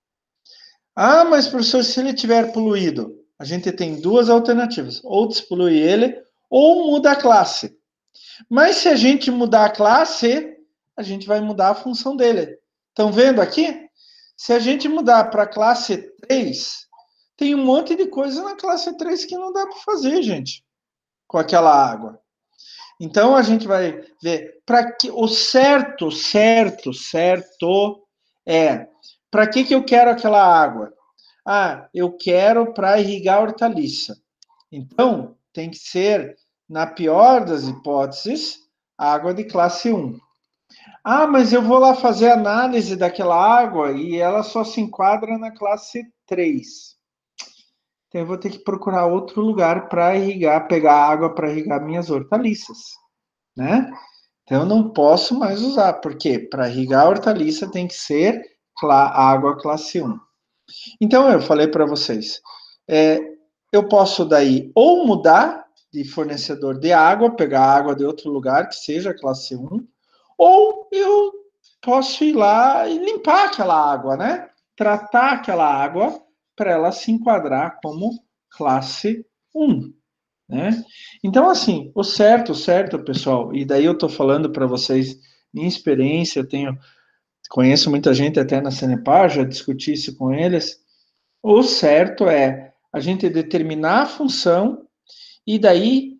Ah, mas professor, se ele tiver poluído, a gente tem duas alternativas, ou despoluir ele, ou muda a classe. Mas se a gente mudar a classe, a gente vai mudar a função dele. Estão vendo aqui? Se a gente mudar para a classe três, tem um monte de coisa na classe três que não dá para fazer, gente, com aquela água. Então, a gente vai ver, para que o certo, certo, certo é, para que, que eu quero aquela água? Ah, eu quero para irrigar hortaliça. Então, tem que ser, na pior das hipóteses, água de classe um. Ah, mas eu vou lá fazer análise daquela água e ela só se enquadra na classe três. Então, eu vou ter que procurar outro lugar para irrigar, pegar água para irrigar minhas hortaliças, né? Então, eu não posso mais usar, porque para irrigar a hortaliça tem que ser água classe um. Então, eu falei para vocês, é, eu posso daí ou mudar de fornecedor de água, pegar água de outro lugar que seja classe um, ou eu posso ir lá e limpar aquela água, né? Tratar aquela água para ela se enquadrar como classe um, né? Então, assim, o certo, o certo, pessoal, e daí eu estou falando para vocês, minha experiência, eu tenho, conheço muita gente até na Sanepar, já discuti isso com eles, o certo é a gente determinar a função e daí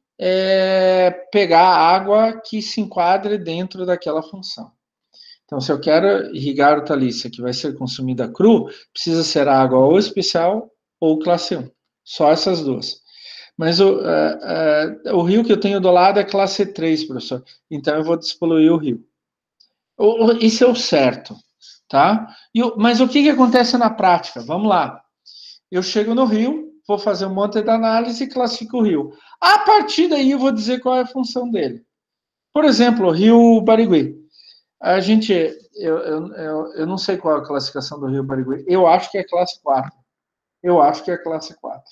é, pegar a água que se enquadre dentro daquela função. Então, se eu quero irrigar a hortaliça que vai ser consumida cru, precisa ser água ou especial ou classe um. Só essas duas. Mas o, uh, uh, o rio que eu tenho do lado é classe três, professor. Então, eu vou despoluir o rio. O, isso é o certo, tá? E, mas o que, que acontece na prática? Vamos lá. Eu chego no rio, vou fazer um monte de análise e classifico o rio. A partir daí, eu vou dizer qual é a função dele. Por exemplo, o rio Barigui. A gente, eu, eu, eu, eu não sei qual é a classificação do rio Barigui. Eu acho que é classe quatro. Eu acho que é classe quatro.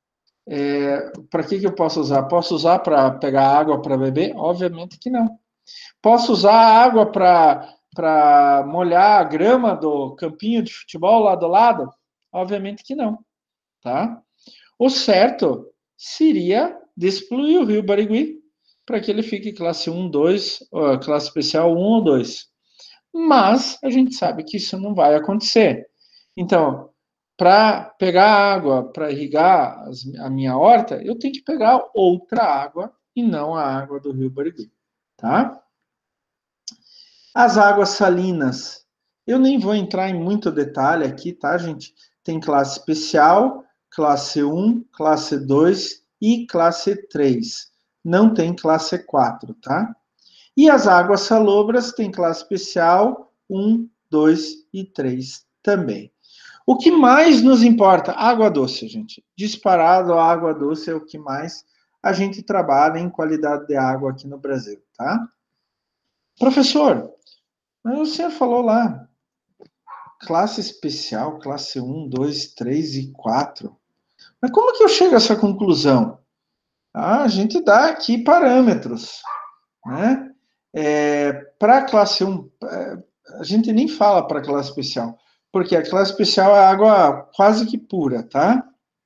É, para que, que eu posso usar? Posso usar para pegar água para beber? Obviamente que não. Posso usar a água para molhar a grama do campinho de futebol lá do lado? Obviamente que não. Tá? O certo seria despoluir o rio Barigui para que ele fique classe um, dois, classe especial um ou dois. Mas a gente sabe que isso não vai acontecer. Então, para pegar água, para irrigar as, a minha horta, eu tenho que pegar outra água e não a água do rio Barigui, tá? As águas salinas, eu nem vou entrar em muito detalhe aqui, tá, gente? Tem classe especial, classe um, classe dois e classe três. Não tem classe quatro, tá? E as águas salobras tem classe especial um, dois e três também. O que mais nos importa? Água doce, gente. Disparado, a água doce é o que mais a gente trabalha em qualidade de água aqui no Brasil, tá? Professor, mas o senhor falou lá, classe especial, classe um, dois, três e quatro. Mas como que eu chego a essa conclusão? Ah, a gente dá aqui parâmetros, né? É, para a classe um, a gente nem fala para a classe especial, porque a classe especial é água quase que pura, tá?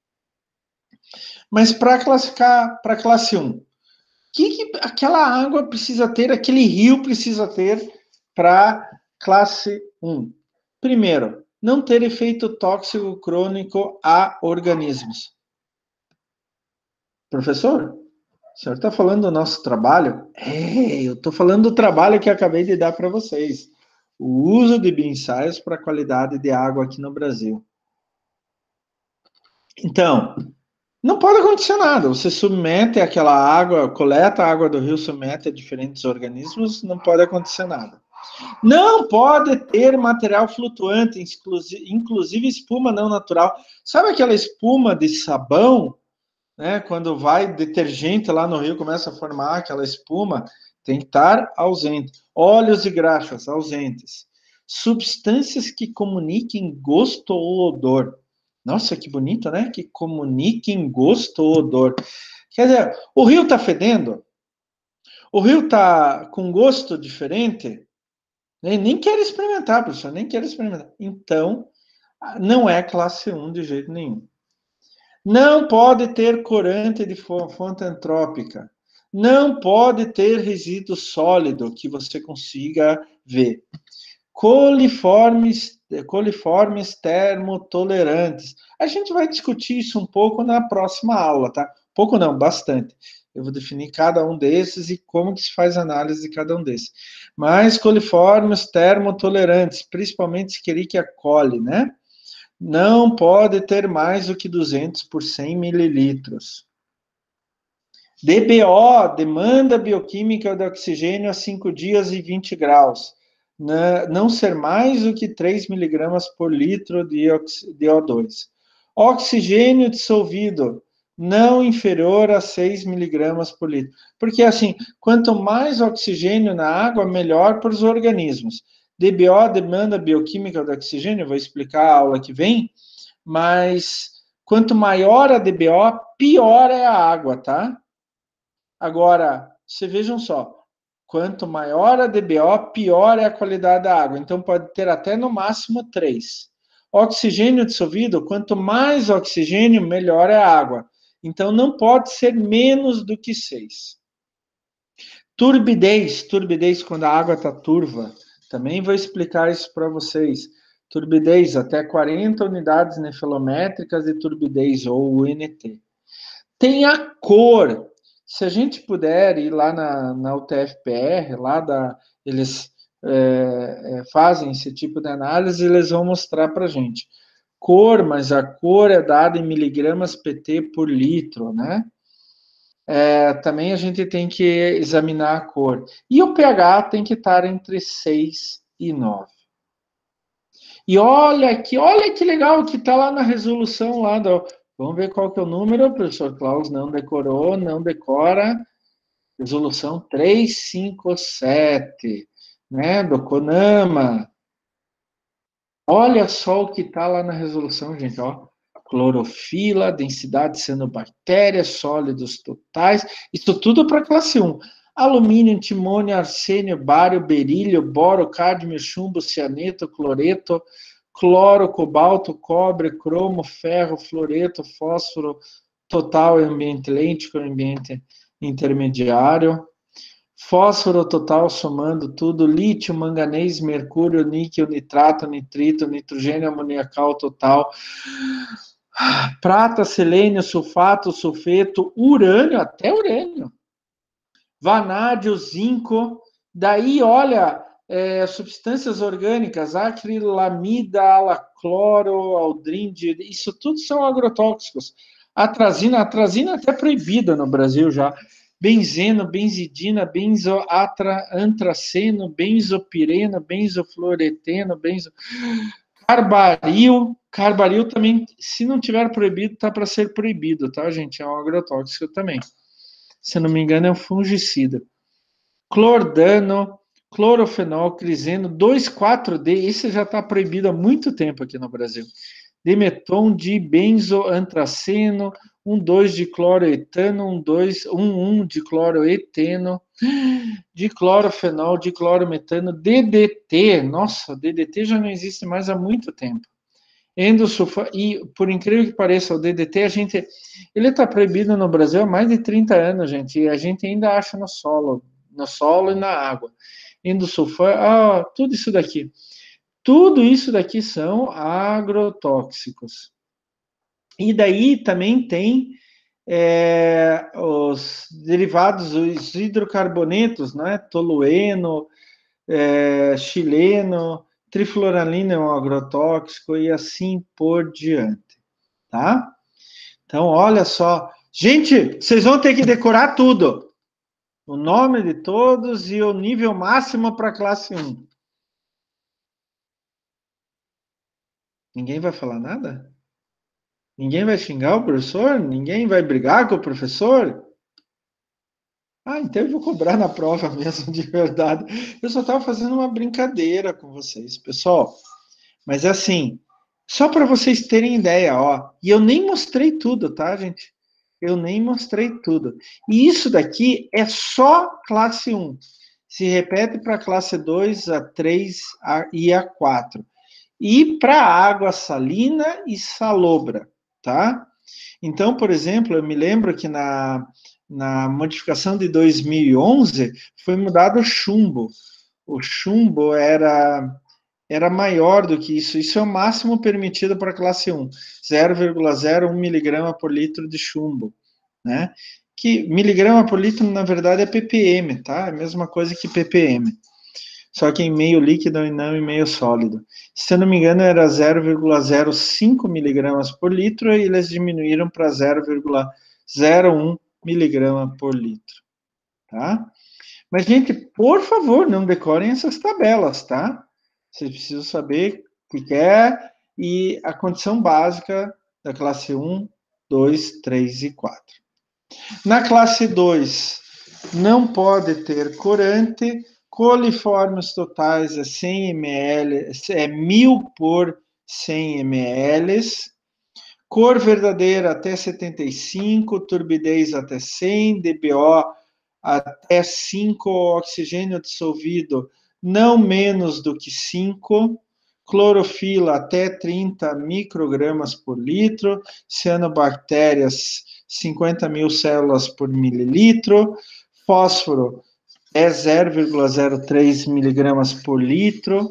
Mas para classificar para a classe um, o que, que aquela água precisa ter, aquele rio precisa ter para classe um? Primeiro, não ter efeito tóxico crônico a organismos. Professor, o senhor está falando do nosso trabalho? É, eu estou falando do trabalho que eu acabei de dar para vocês. O uso de bioensaios para a qualidade de água aqui no Brasil. Então, não pode acontecer nada. Você submete aquela água, coleta a água do rio, submete a diferentes organismos, não pode acontecer nada. Não pode ter material flutuante, inclusive espuma não natural. Sabe aquela espuma de sabão, né? Quando vai detergente lá no rio, começa a formar aquela espuma, tem que estar ausente. Óleos e graxas, ausentes. Substâncias que comuniquem gosto ou odor. Nossa, que bonito, né? Que comuniquem gosto ou odor. Quer dizer, o rio está fedendo? O rio está com gosto diferente? Nem, nem quero experimentar, professor, nem quero experimentar. Então, não é classe um de jeito nenhum. Não pode ter corante de fonte antrópica. Não pode ter resíduo sólido que você consiga ver. Coliformes, coliformes termotolerantes. A gente vai discutir isso um pouco na próxima aula, tá? Pouco não, bastante. Eu vou definir cada um desses e como que se faz análise de cada um desses. Mas coliformes termotolerantes, principalmente Escherichia coli, né? Não pode ter mais do que duzentos por cem mililitros. D B O, demanda bioquímica de oxigênio a cinco dias e vinte graus. Não ser mais do que três miligramas por litro de O dois. Oxigênio dissolvido, não inferior a seis miligramas por litro. Porque, assim, quanto mais oxigênio na água, melhor para os organismos. D B O, demanda bioquímica do oxigênio, vou explicar a aula que vem, mas quanto maior a D B O, pior é a água, tá? Agora, vocês vejam só, quanto maior a D B O, pior é a qualidade da água. Então, pode ter até no máximo três. Oxigênio dissolvido, quanto mais oxigênio, melhor é a água. Então, não pode ser menos do que seis. Turbidez, turbidez quando a água está turva. Também vou explicar isso para vocês. Turbidez, até quarenta unidades nefilométricas de turbidez, ou U N T. Tem a cor. Se a gente puder ir lá na, na U T F P R, lá da, eles é, é, fazem esse tipo de análise, eles vão mostrar para a gente. Cor, mas a cor é dada em miligramas P T por litro, né? É, também a gente tem que examinar a cor. E o pH tem que estar entre seis e nove. E olha aqui, olha que legal que está lá na resolução lá do... Vamos ver qual que é o número, o professor Klaus não decorou, não decora. Resolução trezentos e cinquenta e sete, né, do CONAMA. Olha só o que está lá na resolução, gente, ó. Clorofila, densidade de cianobactérias, sólidos totais, isso tudo para classe um. Alumínio, antimônio, arsênio, bário, berílio, boro, cádmio, chumbo, cianeto, cloreto, cloro, cobalto, cobre, cromo, ferro, fluoreto, fósforo, total ambiente lêntico, ambiente intermediário, fósforo total somando tudo, lítio, manganês, mercúrio, níquel, nitrato, nitrito, nitrogênio amoniacal total, prata, selênio, sulfato, sulfeto, urânio, até urânio, vanádio, zinco, daí, olha, é, substâncias orgânicas, acrilamida, alacloro, aldrinde, isso tudo são agrotóxicos. Atrazina, atrazina até proibida no Brasil já. Benzeno, benzidina, benzoantraceno, benzopireno, benzofluoreteno, benzo... Carbaril, carbaril também, se não tiver proibido, tá para ser proibido, tá, gente? É um agrotóxico também. Se não me engano, é um fungicida. Clordano, clorofenol, criseno, dois quatro D, esse já está proibido há muito tempo aqui no Brasil. Dimeton, dibenzoantraceno, um dois de cloroetano, um dois, um um de cloroeteno, diclorofenol, diclorometano, D D T, nossa, D D T já não existe mais há muito tempo. Endosulfato, e por incrível que pareça, o D D T, a gente, ele está proibido no Brasil há mais de trinta anos, gente, e a gente ainda acha no solo, no solo e na água. Endosulfato, ah, tudo isso daqui. Tudo isso daqui são agrotóxicos. E daí também tem é, os derivados, os hidrocarbonetos, né? Tolueno, é, xileno, trifluoralina é um agrotóxico e assim por diante, tá? Então, olha só. Gente, vocês vão ter que decorar tudo. O nome de todos e o nível máximo para a classe um. Ninguém vai falar nada? Ninguém vai xingar o professor? Ninguém vai brigar com o professor? Ah, então eu vou cobrar na prova mesmo, de verdade. Eu só estava fazendo uma brincadeira com vocês, pessoal. Mas assim, só para vocês terem ideia, ó. E eu nem mostrei tudo, tá, gente? Eu nem mostrei tudo. E isso daqui é só classe um. Se repete para a classe dois, a três a, e a quatro. E para água salina e salobra, tá? Então, por exemplo, eu me lembro que na, na modificação de dois mil e onze foi mudado o chumbo. O chumbo era, era maior do que isso. Isso é o máximo permitido para a classe um, zero vírgula zero um miligrama por litro de chumbo, né? Que miligrama por litro, na verdade, é ppm, tá? É a mesma coisa que ppm. Só que em meio líquido e não em meio sólido. Se eu não me engano, era zero vírgula zero cinco miligramas por litro e eles diminuíram para zero vírgula zero um miligrama por litro, tá? Mas, gente, por favor, não decorem essas tabelas, tá? Vocês precisam saber o que é e a condição básica da classe um, dois, três e quatro. Na classe dois, não pode ter corante. Coliformes totais é cem mililitros, é mil por cem mililitros. Cor verdadeira até setenta e cinco, turbidez até cem, D B O até cinco, oxigênio dissolvido não menos do que cinco, clorofila até trinta microgramas por litro, cianobactérias cinquenta mil células por mililitro, fósforo é zero vírgula zero três miligramas por litro.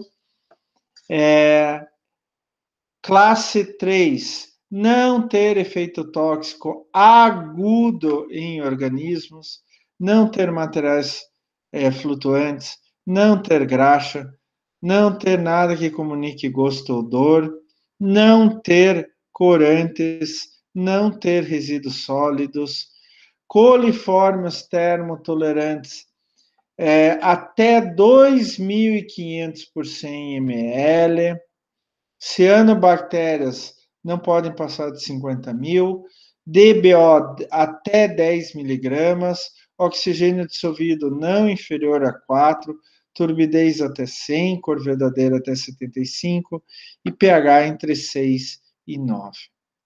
É, classe três, não ter efeito tóxico agudo em organismos, não ter materiais é, flutuantes, não ter graxa, não ter nada que comunique gosto ou odor, não ter corantes, não ter resíduos sólidos, coliformes termotolerantes é, até dois mil e quinhentos por cem mililitros, cianobactérias não podem passar de cinquenta mil, D B O até dez miligramas, oxigênio dissolvido não inferior a quatro, turbidez até cem, cor verdadeira até setenta e cinco e pH entre seis e nove.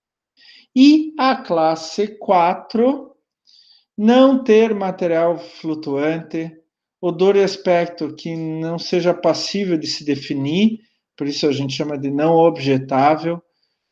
E a classe quatro, não ter material flutuante, odor e aspecto que não seja passível de se definir, por isso a gente chama de não objetável,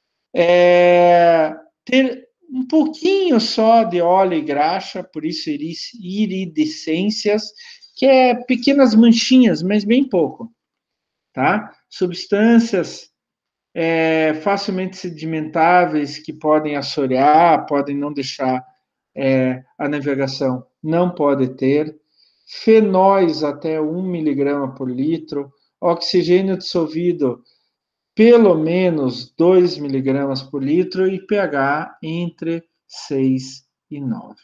é, ter um pouquinho só de óleo e graxa, por isso iridescências, que é pequenas manchinhas, mas bem pouco, tá? Substâncias é, facilmente sedimentáveis que podem assorear, podem não deixar é, a navegação, não pode ter. Fenóis até um miligrama por litro, oxigênio dissolvido pelo menos dois miligramas por litro e pH entre seis e nove.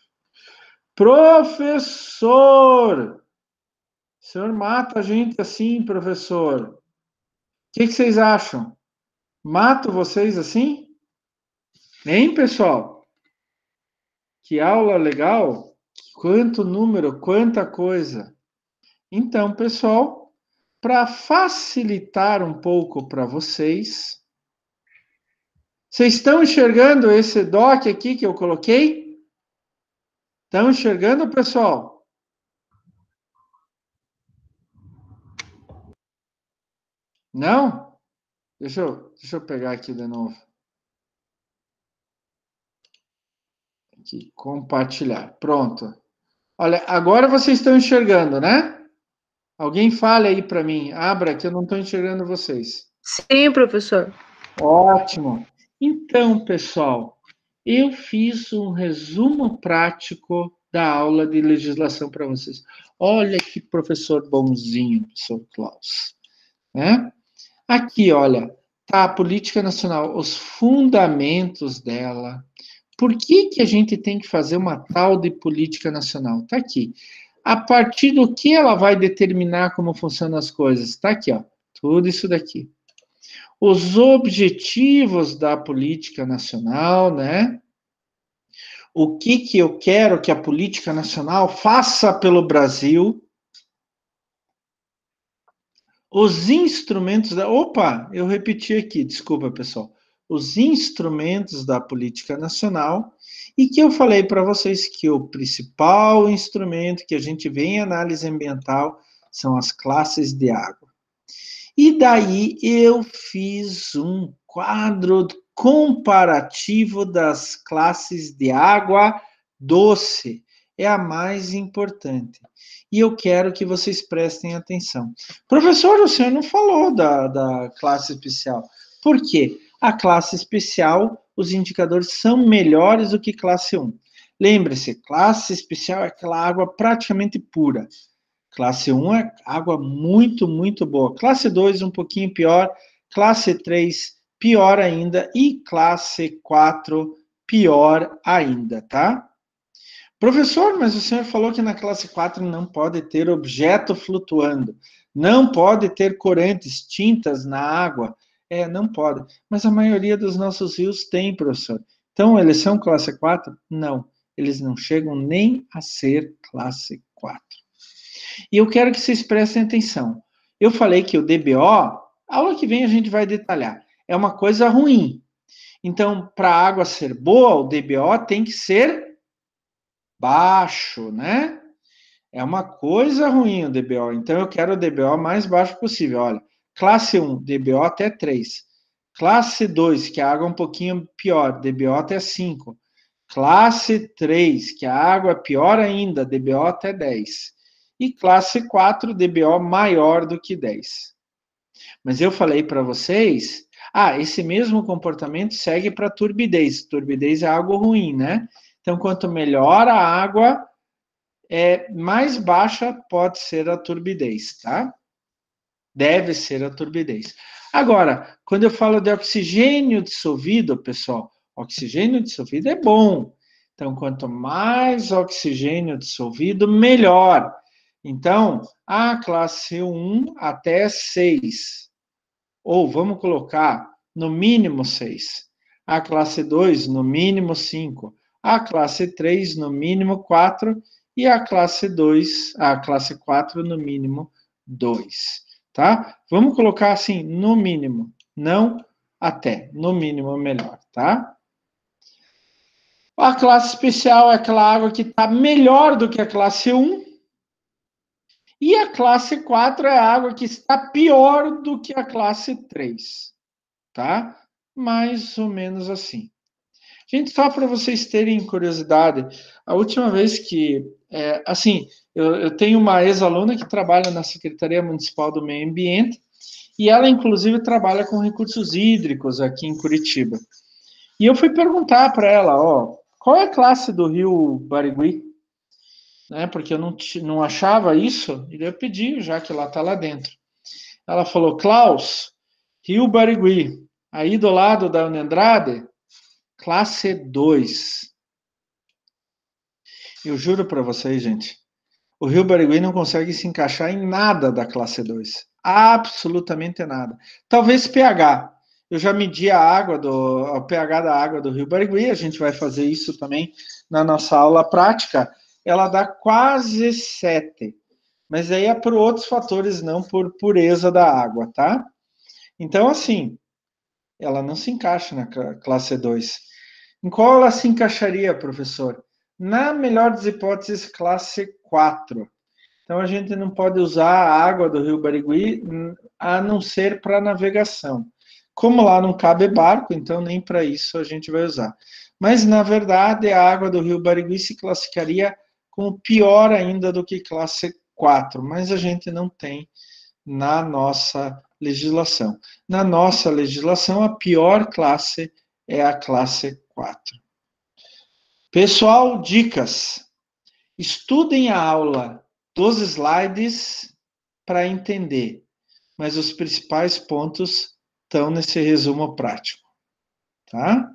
Professor! O senhor mata a gente assim, professor. O que, que vocês acham? Mato vocês assim? Hein, pessoal? Que aula legal! Quanto número, quanta coisa! Então, pessoal, para facilitar um pouco para vocês, vocês estão enxergando esse doc aqui que eu coloquei? Estão enxergando, pessoal? Não? Deixa eu, deixa eu pegar aqui de novo. Aqui, compartilhar. Pronto. Olha, agora vocês estão enxergando, né? Alguém fale aí para mim. Abra, que eu não estou enxergando vocês. Sim, professor. Ótimo. Então, pessoal, eu fiz um resumo prático da aula de legislação para vocês. Olha que professor bonzinho, professor Klaus. Né? Aqui, olha, tá a política nacional, os fundamentos dela. Por que, que a gente tem que fazer uma tal de política nacional? Está aqui. A partir do que ela vai determinar como funcionam as coisas? Está aqui, ó. Tudo isso daqui. Os objetivos da política nacional, né? O que, que eu quero que a política nacional faça pelo Brasil. Os instrumentos da... Opa, eu repeti aqui, desculpa, pessoal. Os instrumentos da política nacional, e que eu falei para vocês que o principal instrumento que a gente vê em análise ambiental são as classes de água. E daí eu fiz um quadro comparativo das classes de água doce. É a mais importante. E eu quero que vocês prestem atenção. Professor, o senhor não falou da, da classe especial. Por quê? A classe especial, os indicadores são melhores do que classe um. Lembre-se, classe especial é aquela água praticamente pura. Classe um é água muito, muito boa. Classe dois, um pouquinho pior. Classe três, pior ainda. E classe quatro, pior ainda, tá? Professor, mas o senhor falou que na classe quatro não pode ter objeto flutuando. Não pode ter corantes, tintas na água. É, não pode. Mas a maioria dos nossos rios tem, professor. Então, eles são classe quatro? Não. Eles não chegam nem a ser classe quatro. E eu quero que vocês prestem atenção. Eu falei que o D B O, a aula que vem a gente vai detalhar, é uma coisa ruim. Então, para a água ser boa, o D B O tem que ser baixo, né? É uma coisa ruim o D B O. Então, eu quero o D B O mais baixo possível. Olha, classe um, D B O até três. Classe dois, que a água é um pouquinho pior, D B O até cinco. Classe três, que a água é pior ainda, D B O até dez. E classe quatro, D B O maior do que dez. Mas eu falei para vocês, ah, esse mesmo comportamento segue para turbidez. Turbidez é algo ruim, né? Então, quanto melhor a água, é, mais baixa pode ser a turbidez, tá? Deve ser a turbidez. Agora, quando eu falo de oxigênio dissolvido, pessoal, oxigênio dissolvido é bom. Então, quanto mais oxigênio dissolvido, melhor. Então, a classe um até seis. Ou vamos colocar no mínimo seis. A classe dois, no mínimo cinco. A classe três, no mínimo quatro. E a classe dois, a classe quatro, no mínimo dois. Tá? Vamos colocar assim, no mínimo. Não até. No mínimo, melhor, tá? A classe especial é aquela água que está melhor do que a classe um. E a classe quatro é a água que está pior do que a classe três. Tá? Mais ou menos assim. Gente, só para vocês terem curiosidade, a última vez que... É, assim, eu, eu tenho uma ex-aluna que trabalha na Secretaria Municipal do Meio Ambiente e ela, inclusive, trabalha com recursos hídricos aqui em Curitiba. E eu fui perguntar para ela, ó, qual é a classe do rio Barigui? Né, porque eu não, não achava isso, e eu pedi, já que ela está lá dentro. Ela falou, Klaus, rio Barigui, aí do lado da Unandrade, classe dois. Eu juro para vocês, gente, o rio Barigui não consegue se encaixar em nada da classe dois. Absolutamente nada. Talvez pH. Eu já medi a água do, o pH da água do rio Barigui, a gente vai fazer isso também na nossa aula prática. Ela dá quase sete. Mas aí é por outros fatores, não por pureza da água, tá? Então, assim, ela não se encaixa na classe dois. Em qual ela se encaixaria, professor? Na melhor das hipóteses, classe quatro. Então, a gente não pode usar a água do rio Barigui a não ser para navegação. Como lá não cabe barco, então nem para isso a gente vai usar. Mas, na verdade, a água do rio Barigui se classificaria como pior ainda do que classe quatro, mas a gente não tem na nossa legislação. Na nossa legislação, a pior classe é a classe quatro. Pessoal, dicas. Estudem a aula dos slides para entender, mas os principais pontos estão nesse resumo prático, tá?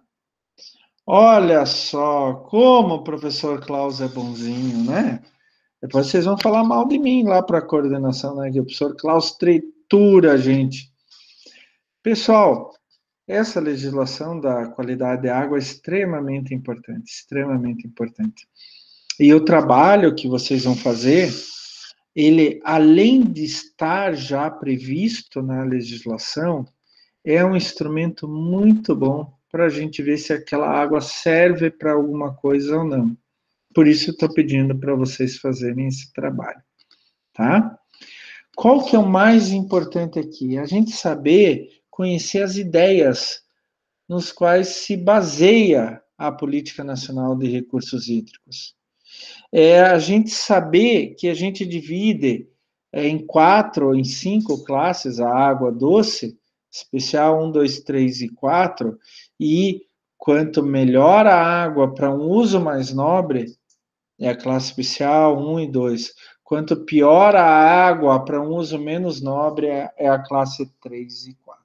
Olha só como o professor Klaus é bonzinho, né? Depois vocês vão falar mal de mim lá para a coordenação, né? Que o professor Klaus tritura a gente. Pessoal, essa legislação da qualidade de água é extremamente importante, extremamente importante. E o trabalho que vocês vão fazer, ele, além de estar já previsto na legislação, é um instrumento muito bom para a gente ver se aquela água serve para alguma coisa ou não. Por isso eu estou pedindo para vocês fazerem esse trabalho, tá? Qual que é o mais importante aqui? A gente saber conhecer as ideias nos quais se baseia a Política Nacional de Recursos Hídricos. É a gente saber que a gente divide é, em quatro ou em cinco classes a água doce, especial um, dois, três e quatro, e quanto melhor a água para um uso mais nobre, é a classe especial um e dois. Quanto pior a água para um uso menos nobre, é a classe três e quatro.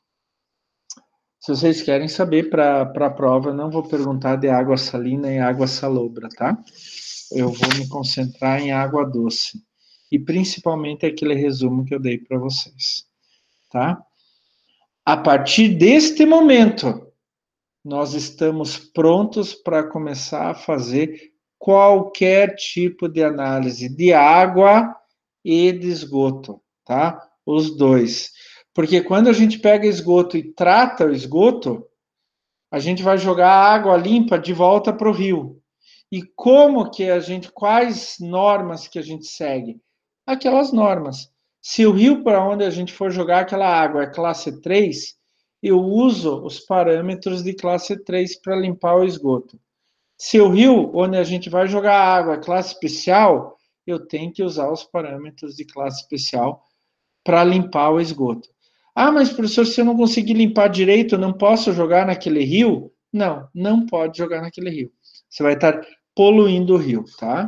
Se vocês querem saber para a prova, não vou perguntar de água salina e água salobra, tá? Eu vou me concentrar em água doce. E principalmente aquele resumo que eu dei para vocês, tá? A partir deste momento, nós estamos prontos para começar a fazer qualquer tipo de análise de água e de esgoto, tá? Os dois. Porque quando a gente pega esgoto e trata o esgoto, a gente vai jogar a água limpa de volta para o rio. E como que a gente, quais normas que a gente segue? Aquelas normas. Se o rio para onde a gente for jogar aquela água é classe três, eu uso os parâmetros de classe três para limpar o esgoto. Se o rio onde a gente vai jogar água é classe especial, eu tenho que usar os parâmetros de classe especial para limpar o esgoto. Ah, mas professor, se eu não conseguir limpar direito, eu não posso jogar naquele rio? Não, não pode jogar naquele rio. Você vai estar poluindo o rio, tá?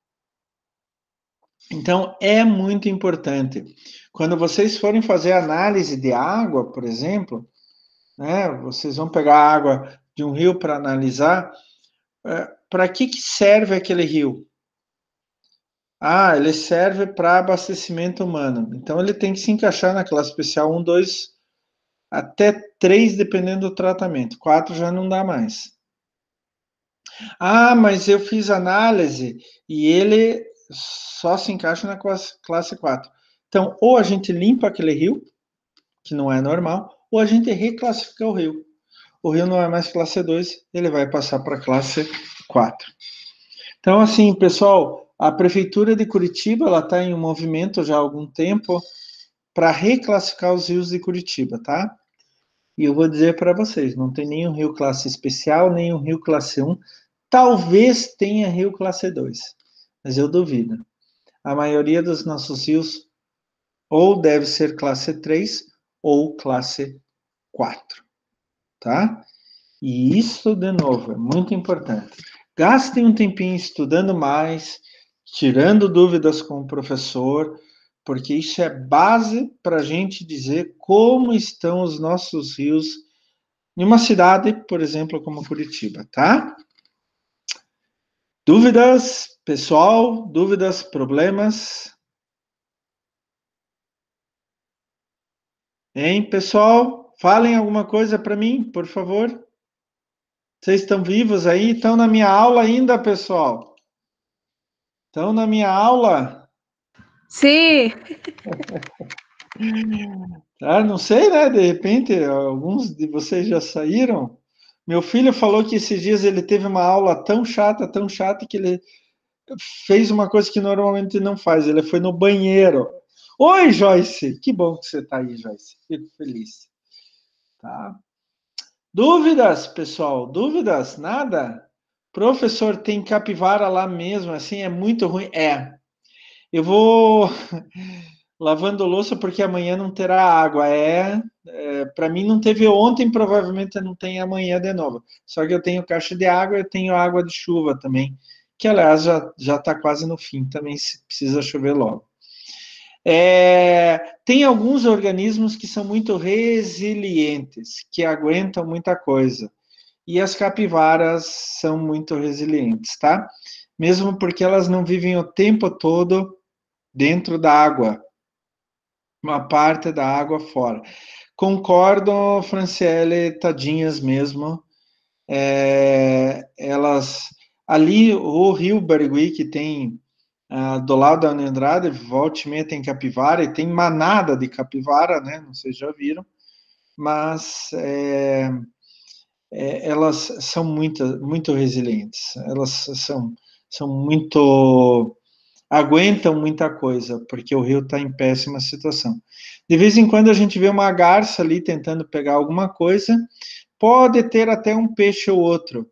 Então, é muito importante. Quando vocês forem fazer análise de água, por exemplo, né, vocês vão pegar a água de um rio para analisar, é, para que, que serve aquele rio? Ah, ele serve para abastecimento humano. Então, ele tem que se encaixar na classe especial um, dois, até três, dependendo do tratamento. quatro já não dá mais. Ah, mas eu fiz análise e ele só se encaixa na classe quatro. Então, ou a gente limpa aquele rio, que não é normal, ou a gente reclassifica o rio. O rio não é mais classe dois, ele vai passar para classe quatro. Então, assim, pessoal, a Prefeitura de Curitiba ela está em um movimento já há algum tempo para reclassificar os rios de Curitiba, tá? E eu vou dizer para vocês, não tem nenhum rio classe especial, nenhum rio classe um, talvez tenha rio classe dois, mas eu duvido. A maioria dos nossos rios ou deve ser classe três ou classe quatro, tá? E isso, de novo, é muito importante. Gastem um tempinho estudando mais, tirando dúvidas com o professor, porque isso é base para a gente dizer como estão os nossos rios em uma cidade, por exemplo, como Curitiba, tá? Dúvidas, pessoal? Dúvidas, problemas? Hein, pessoal? Falem alguma coisa para mim, por favor. Vocês estão vivos aí? Estão na minha aula ainda, pessoal? Estão na minha aula? Sim. Ah, não sei, né? De repente, alguns de vocês já saíram. Meu filho falou que esses dias ele teve uma aula tão chata, tão chata, que ele fez uma coisa que normalmente não faz. Ele foi no banheiro. Oi, Joyce! Que bom que você está aí, Joyce. Fico feliz. Tá? Dúvidas, pessoal? Dúvidas? Nada? Professor, tem capivara lá mesmo, assim, é muito ruim? É. Eu vou lavando louça porque amanhã não terá água. É, é para mim não teve ontem, provavelmente não tem amanhã de novo. Só que eu tenho caixa de água, eu tenho água de chuva também, que aliás já já está quase no fim. Também se precisa chover logo. É, tem alguns organismos que são muito resilientes, que aguentam muita coisa. E as capivaras são muito resilientes, tá? Mesmo porque elas não vivem o tempo todo dentro da água, uma parte da água fora. Concordo, Franciele, tadinhas mesmo. É, elas ali, o Rio Barigui, que tem uh, do lado da Andrade, volta e meia tem capivara, e tem manada de capivara, né? Não sei se já viram, mas é, é, elas são muito, muito resilientes, elas são, são muito, aguentam muita coisa, porque o rio está em péssima situação. De vez em quando a gente vê uma garça ali tentando pegar alguma coisa, pode ter até um peixe ou outro.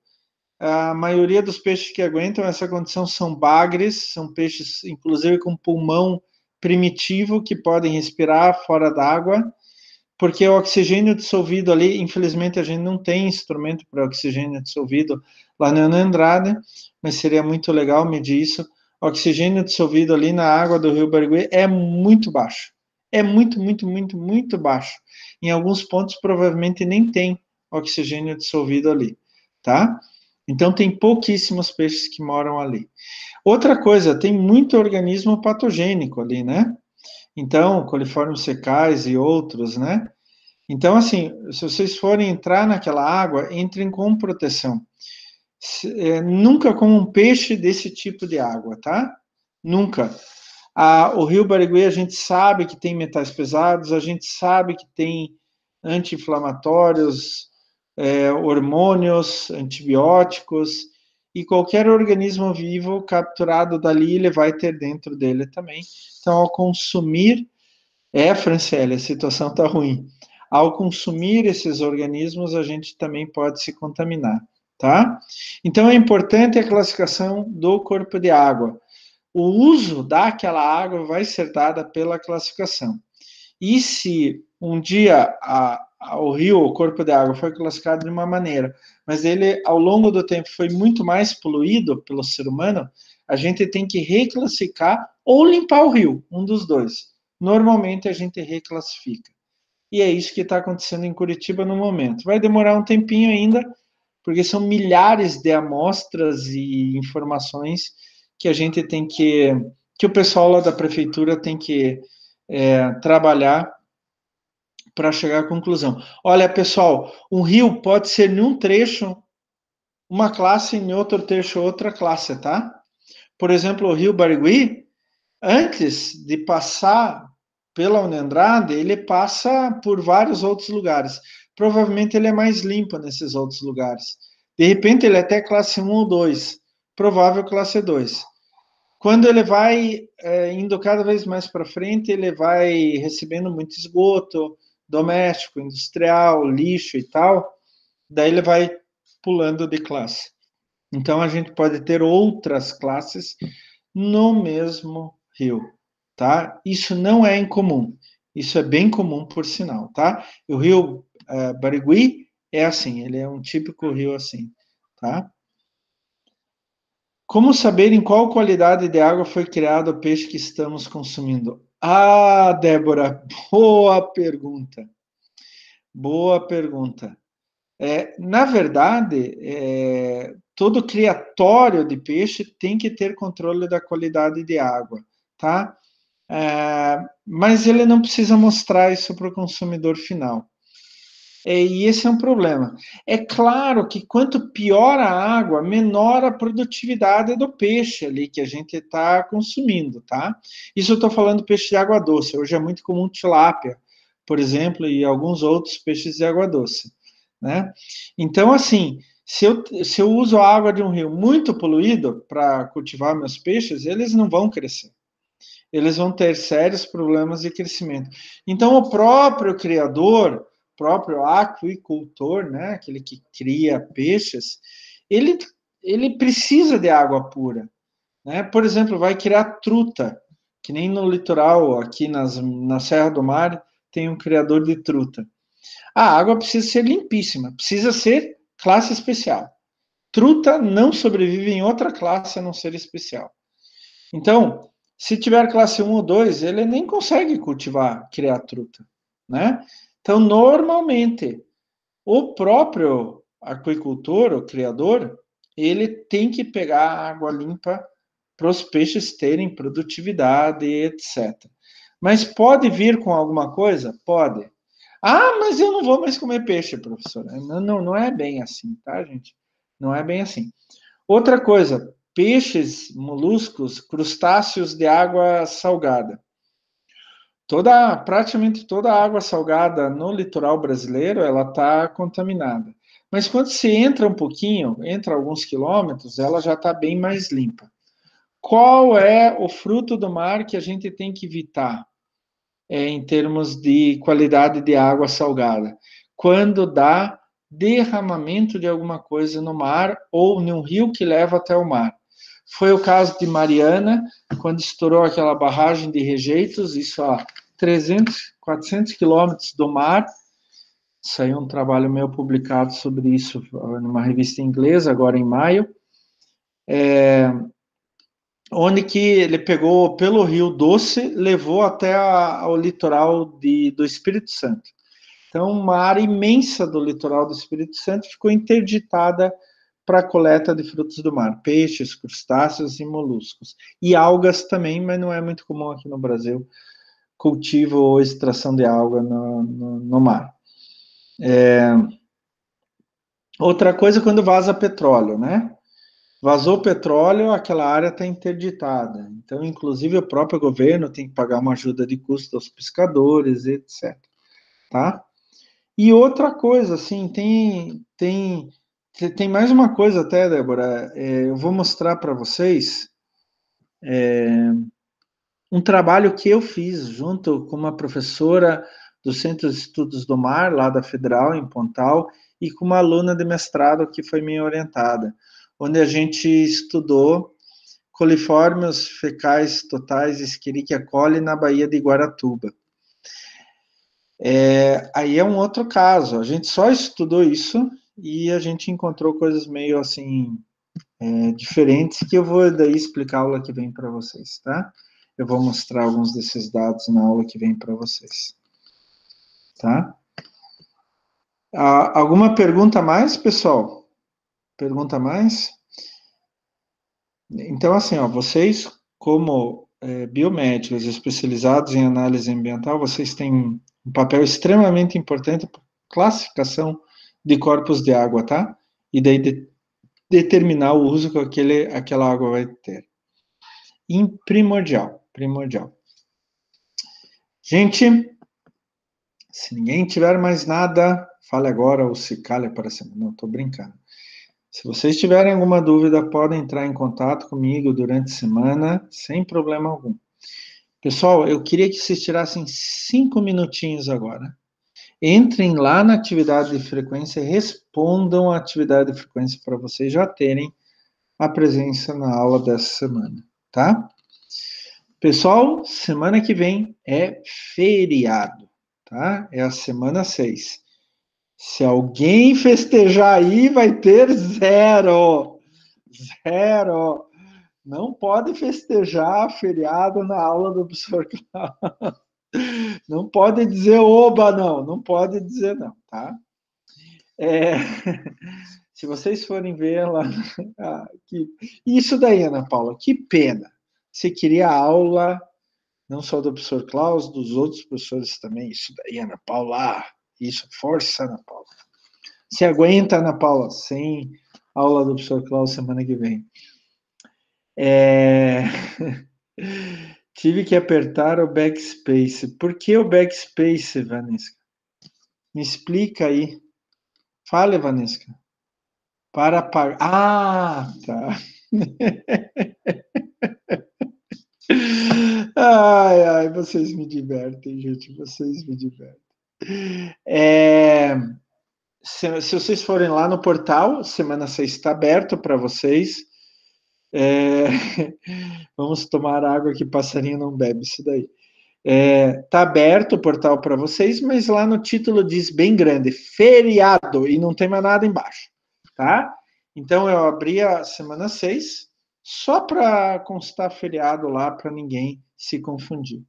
A maioria dos peixes que aguentam essa condição são bagres, são peixes, inclusive, com pulmão primitivo, que podem respirar fora d'água, porque o oxigênio dissolvido ali, infelizmente, a gente não tem instrumento para oxigênio dissolvido lá na Andrade, mas seria muito legal medir isso. O oxigênio dissolvido ali na água do Rio Barigui é muito baixo. É muito, muito, muito, muito baixo. Em alguns pontos, provavelmente, nem tem oxigênio dissolvido ali, tá? Então, tem pouquíssimos peixes que moram ali. Outra coisa, tem muito organismo patogênico ali, né? Então, coliformes secais e outros, né? Então, assim, se vocês forem entrar naquela água, entrem com proteção. Se, é, nunca com um peixe desse tipo de água, tá? Nunca. Ah, o Rio Barigui, a gente sabe que tem metais pesados, a gente sabe que tem anti-inflamatórios, é, hormônios, antibióticos, e qualquer organismo vivo capturado dali, ele vai ter dentro dele também. Então, ao consumir, é, Franciele, a situação está ruim. Ao consumir esses organismos, a gente também pode se contaminar, tá? Então, é importante a classificação do corpo de água. O uso daquela água vai ser dada pela classificação. E se um dia a, a, o rio, o corpo de água, foi classificado de uma maneira, mas ele, ao longo do tempo, foi muito mais poluído pelo ser humano, a gente tem que reclassificar ou limpar o rio, um dos dois. Normalmente, a gente reclassifica. E é isso que está acontecendo em Curitiba no momento. Vai demorar um tempinho ainda, porque são milhares de amostras e informações que a gente tem que, que o pessoal lá da prefeitura tem que é, trabalhar para chegar à conclusão. Olha, pessoal, um rio pode ser em um trecho uma classe, em outro trecho outra classe, tá? Por exemplo, o Rio Barigui, antes de passar pela Unandrade, ele passa por vários outros lugares. Provavelmente ele é mais limpo nesses outros lugares. De repente ele é até classe um ou dois, provável classe dois. Quando ele vai é, indo cada vez mais para frente, ele vai recebendo muito esgoto doméstico, industrial, lixo e tal, daí ele vai pulando de classe. Então a gente pode ter outras classes no mesmo rio, tá? Isso não é incomum, isso é bem comum, por sinal, tá? O rio uh, Barigui é assim, ele é um típico rio assim, tá? Como saber em qual qualidade de água foi criado o peixe que estamos consumindo? Ah, Débora, boa pergunta. Boa pergunta. É, na verdade, é, todo criatório de peixe tem que ter controle da qualidade de água, tá? É, mas ele não precisa mostrar isso para o consumidor final. É, e esse é um problema. É claro que quanto pior a água, menor a produtividade do peixe ali que a gente está consumindo, tá? Isso eu estou falando peixe de água doce. Hoje é muito comum tilápia, por exemplo, e alguns outros peixes de água doce, né? Então, assim, se eu, se eu uso a água de um rio muito poluído para cultivar meus peixes, eles não vão crescer. Eles vão ter sérios problemas de crescimento. Então, o próprio criador, próprio aquicultor, né, aquele que cria peixes, ele, ele precisa de água pura, né? Por exemplo, vai criar truta. que nem no litoral, aqui nas, na Serra do Mar, tem um criador de truta. A água precisa ser limpíssima, precisa ser classe especial. Truta não sobrevive em outra classe a não ser especial. Então, se tiver classe um ou dois, ele nem consegue cultivar, criar truta, né? Então, normalmente, o próprio aquicultor, o criador, ele tem que pegar água limpa para os peixes terem produtividade, etcétera. Mas pode vir com alguma coisa? Pode. Ah, mas eu não vou mais comer peixe, professor. Não, não, não é bem assim, tá, gente? Não é bem assim. Outra coisa, peixes, moluscos, crustáceos de água salgada. Toda, praticamente toda a água salgada no litoral brasileiro, ela está contaminada. Mas quando se entra um pouquinho, entra alguns quilômetros, ela já está bem mais limpa. Qual é o fruto do mar que a gente tem que evitar é, em termos de qualidade de água salgada? Quando dá derramamento de alguma coisa no mar ou num rio que leva até o mar. Foi o caso de Mariana, quando estourou aquela barragem de rejeitos, isso a trezentos, quatrocentos quilômetros do mar. Saiu um trabalho meu publicado sobre isso numa revista inglesa, agora em maio, é, onde que ele pegou pelo Rio Doce, levou até a, ao litoral de, do Espírito Santo. Então, uma área imensa do litoral do Espírito Santo ficou interditada para a coleta de frutos do mar, peixes, crustáceos e moluscos. E algas também, mas não é muito comum aqui no Brasil, cultivo ou extração de alga no, no, no mar. É... Outra coisa, quando vaza petróleo, né? Vazou petróleo, aquela área está interditada. Então, inclusive, o próprio governo tem que pagar uma ajuda de custo aos pescadores, etcétera. Tá? E outra coisa, assim, tem, tem, tem mais uma coisa até, Débora, é, eu vou mostrar para vocês é, um trabalho que eu fiz junto com uma professora do Centro de Estudos do Mar, lá da Federal, em Pontal, e com uma aluna de mestrado que foi minha orientada, onde a gente estudou coliformes fecais totais Escherichia coli na Baía de Guaratuba. É, aí é um outro caso, a gente só estudou isso e a gente encontrou coisas meio assim, é, diferentes, que eu vou daí explicar a aula que vem para vocês, tá? Eu vou mostrar alguns desses dados na aula que vem para vocês, tá? Ah, alguma pergunta a mais, pessoal? Pergunta a mais? Então, assim, ó, vocês, como é, biomédicos especializados em análise ambiental, vocês têm um papel extremamente importante para classificação de corpos de água, tá? E daí de, determinar o uso que aquele, aquela água vai ter. Em primordial, primordial. Gente, se ninguém tiver mais nada, fale agora ou se cale para sempre. Não, estou brincando. Se vocês tiverem alguma dúvida, podem entrar em contato comigo durante a semana, sem problema algum. Pessoal, eu queria que vocês tirassem cinco minutinhos agora. Entrem lá na atividade de frequência e respondam a atividade de frequência para vocês já terem a presença na aula dessa semana, tá? Pessoal, semana que vem é feriado, tá? É a semana seis. Se alguém festejar aí, vai ter zero. Zero. Não pode festejar feriado na aula do professor Cláudio. Não pode dizer oba, não. Não pode dizer não, tá? É, se vocês forem ver lá... Ah, que, isso daí, Ana Paula, que pena. Você queria aula, não só do professor Klaus, dos outros professores também. Isso daí, Ana Paula... Isso, força, Ana Paula. Se aguenta, Ana Paula, sem aula do professor Klaus semana que vem. É... Tive que apertar o backspace. Por que o backspace, Vanessa? Me explica aí. Fale, Vanessa. Para apagar. Ah, tá. Ai, ai, vocês me divertem, gente. Vocês me divertem. É... Se, se vocês forem lá no portal, semana seis está aberto para vocês. É, vamos tomar água que passarinho não bebe, isso daí. É, tá aberto o portal para vocês, mas lá no título diz bem grande, feriado, e não tem mais nada embaixo, tá? Então eu abri a semana seis, só para constar feriado lá, para ninguém se confundir.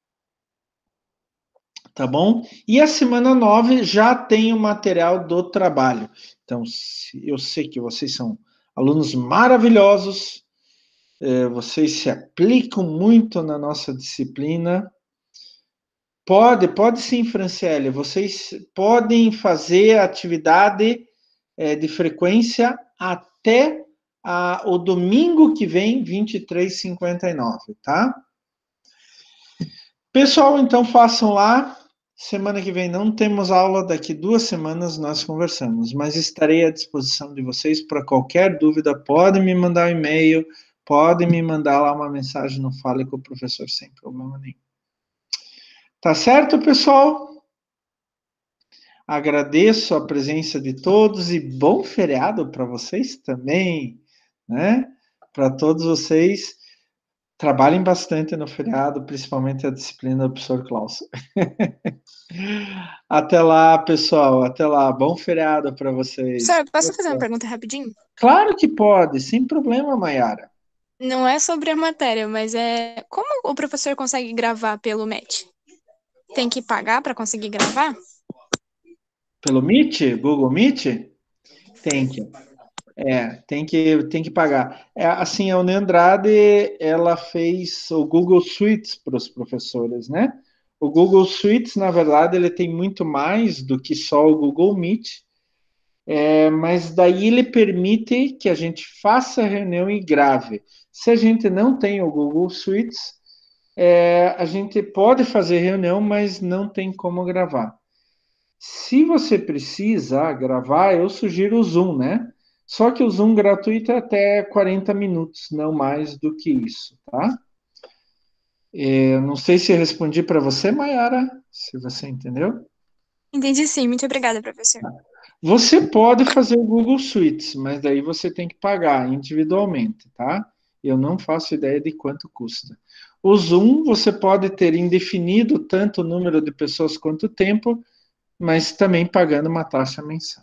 Tá bom? E a semana nove já tem o material do trabalho. Então, eu sei que vocês são alunos maravilhosos, vocês se aplicam muito na nossa disciplina. Pode, pode sim, Franciele. Vocês podem fazer atividade é, de frequência até a, o domingo que vem, vinte e três e cinquenta e nove, tá? Pessoal, então façam lá. Semana que vem não temos aula, daqui duas semanas nós conversamos, mas estarei à disposição de vocês para qualquer dúvida. Podem me mandar um e-mail, podem me mandar lá uma mensagem no Fale com o Professor sem problema nenhum. Tá certo, pessoal? Agradeço a presença de todos e bom feriado para vocês também, né? Para todos vocês, trabalhem bastante no feriado, principalmente a disciplina do professor Klaus. Até lá, pessoal, até lá. Bom feriado para vocês. Professor, posso fazer uma pergunta rapidinho? Claro que pode, sem problema, Mayara. Não é sobre a matéria, mas é como o professor consegue gravar pelo Meet? Tem que pagar para conseguir gravar? Pelo Meet? Google Meet? Tem que. É, tem que, tem que pagar. É, assim, a Uni Andrade, ela fez o Google Suites para os professores, né? O Google Suites, na verdade, ele tem muito mais do que só o Google Meet, é, mas daí ele permite que a gente faça reunião e grave. Se a gente não tem o Google Suites, é, a gente pode fazer reunião, mas não tem como gravar. Se você precisa gravar, eu sugiro o Zoom, né? Só que o Zoom gratuito é até quarenta minutos, não mais do que isso, tá? Eu não sei se respondi para você, Mayara, se você entendeu. Entendi sim, muito obrigada, professor. Você pode fazer o Google Suites, mas daí você tem que pagar individualmente, tá? Eu não faço ideia de quanto custa. O Zoom, você pode ter indefinido tanto o número de pessoas quanto o tempo, mas também pagando uma taxa mensal.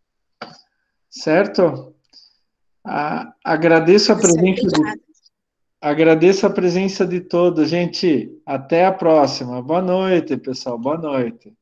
Certo? Ah, agradeço a presença de, agradeço a presença de todos, gente. Até a próxima. Boa noite, pessoal. Boa noite.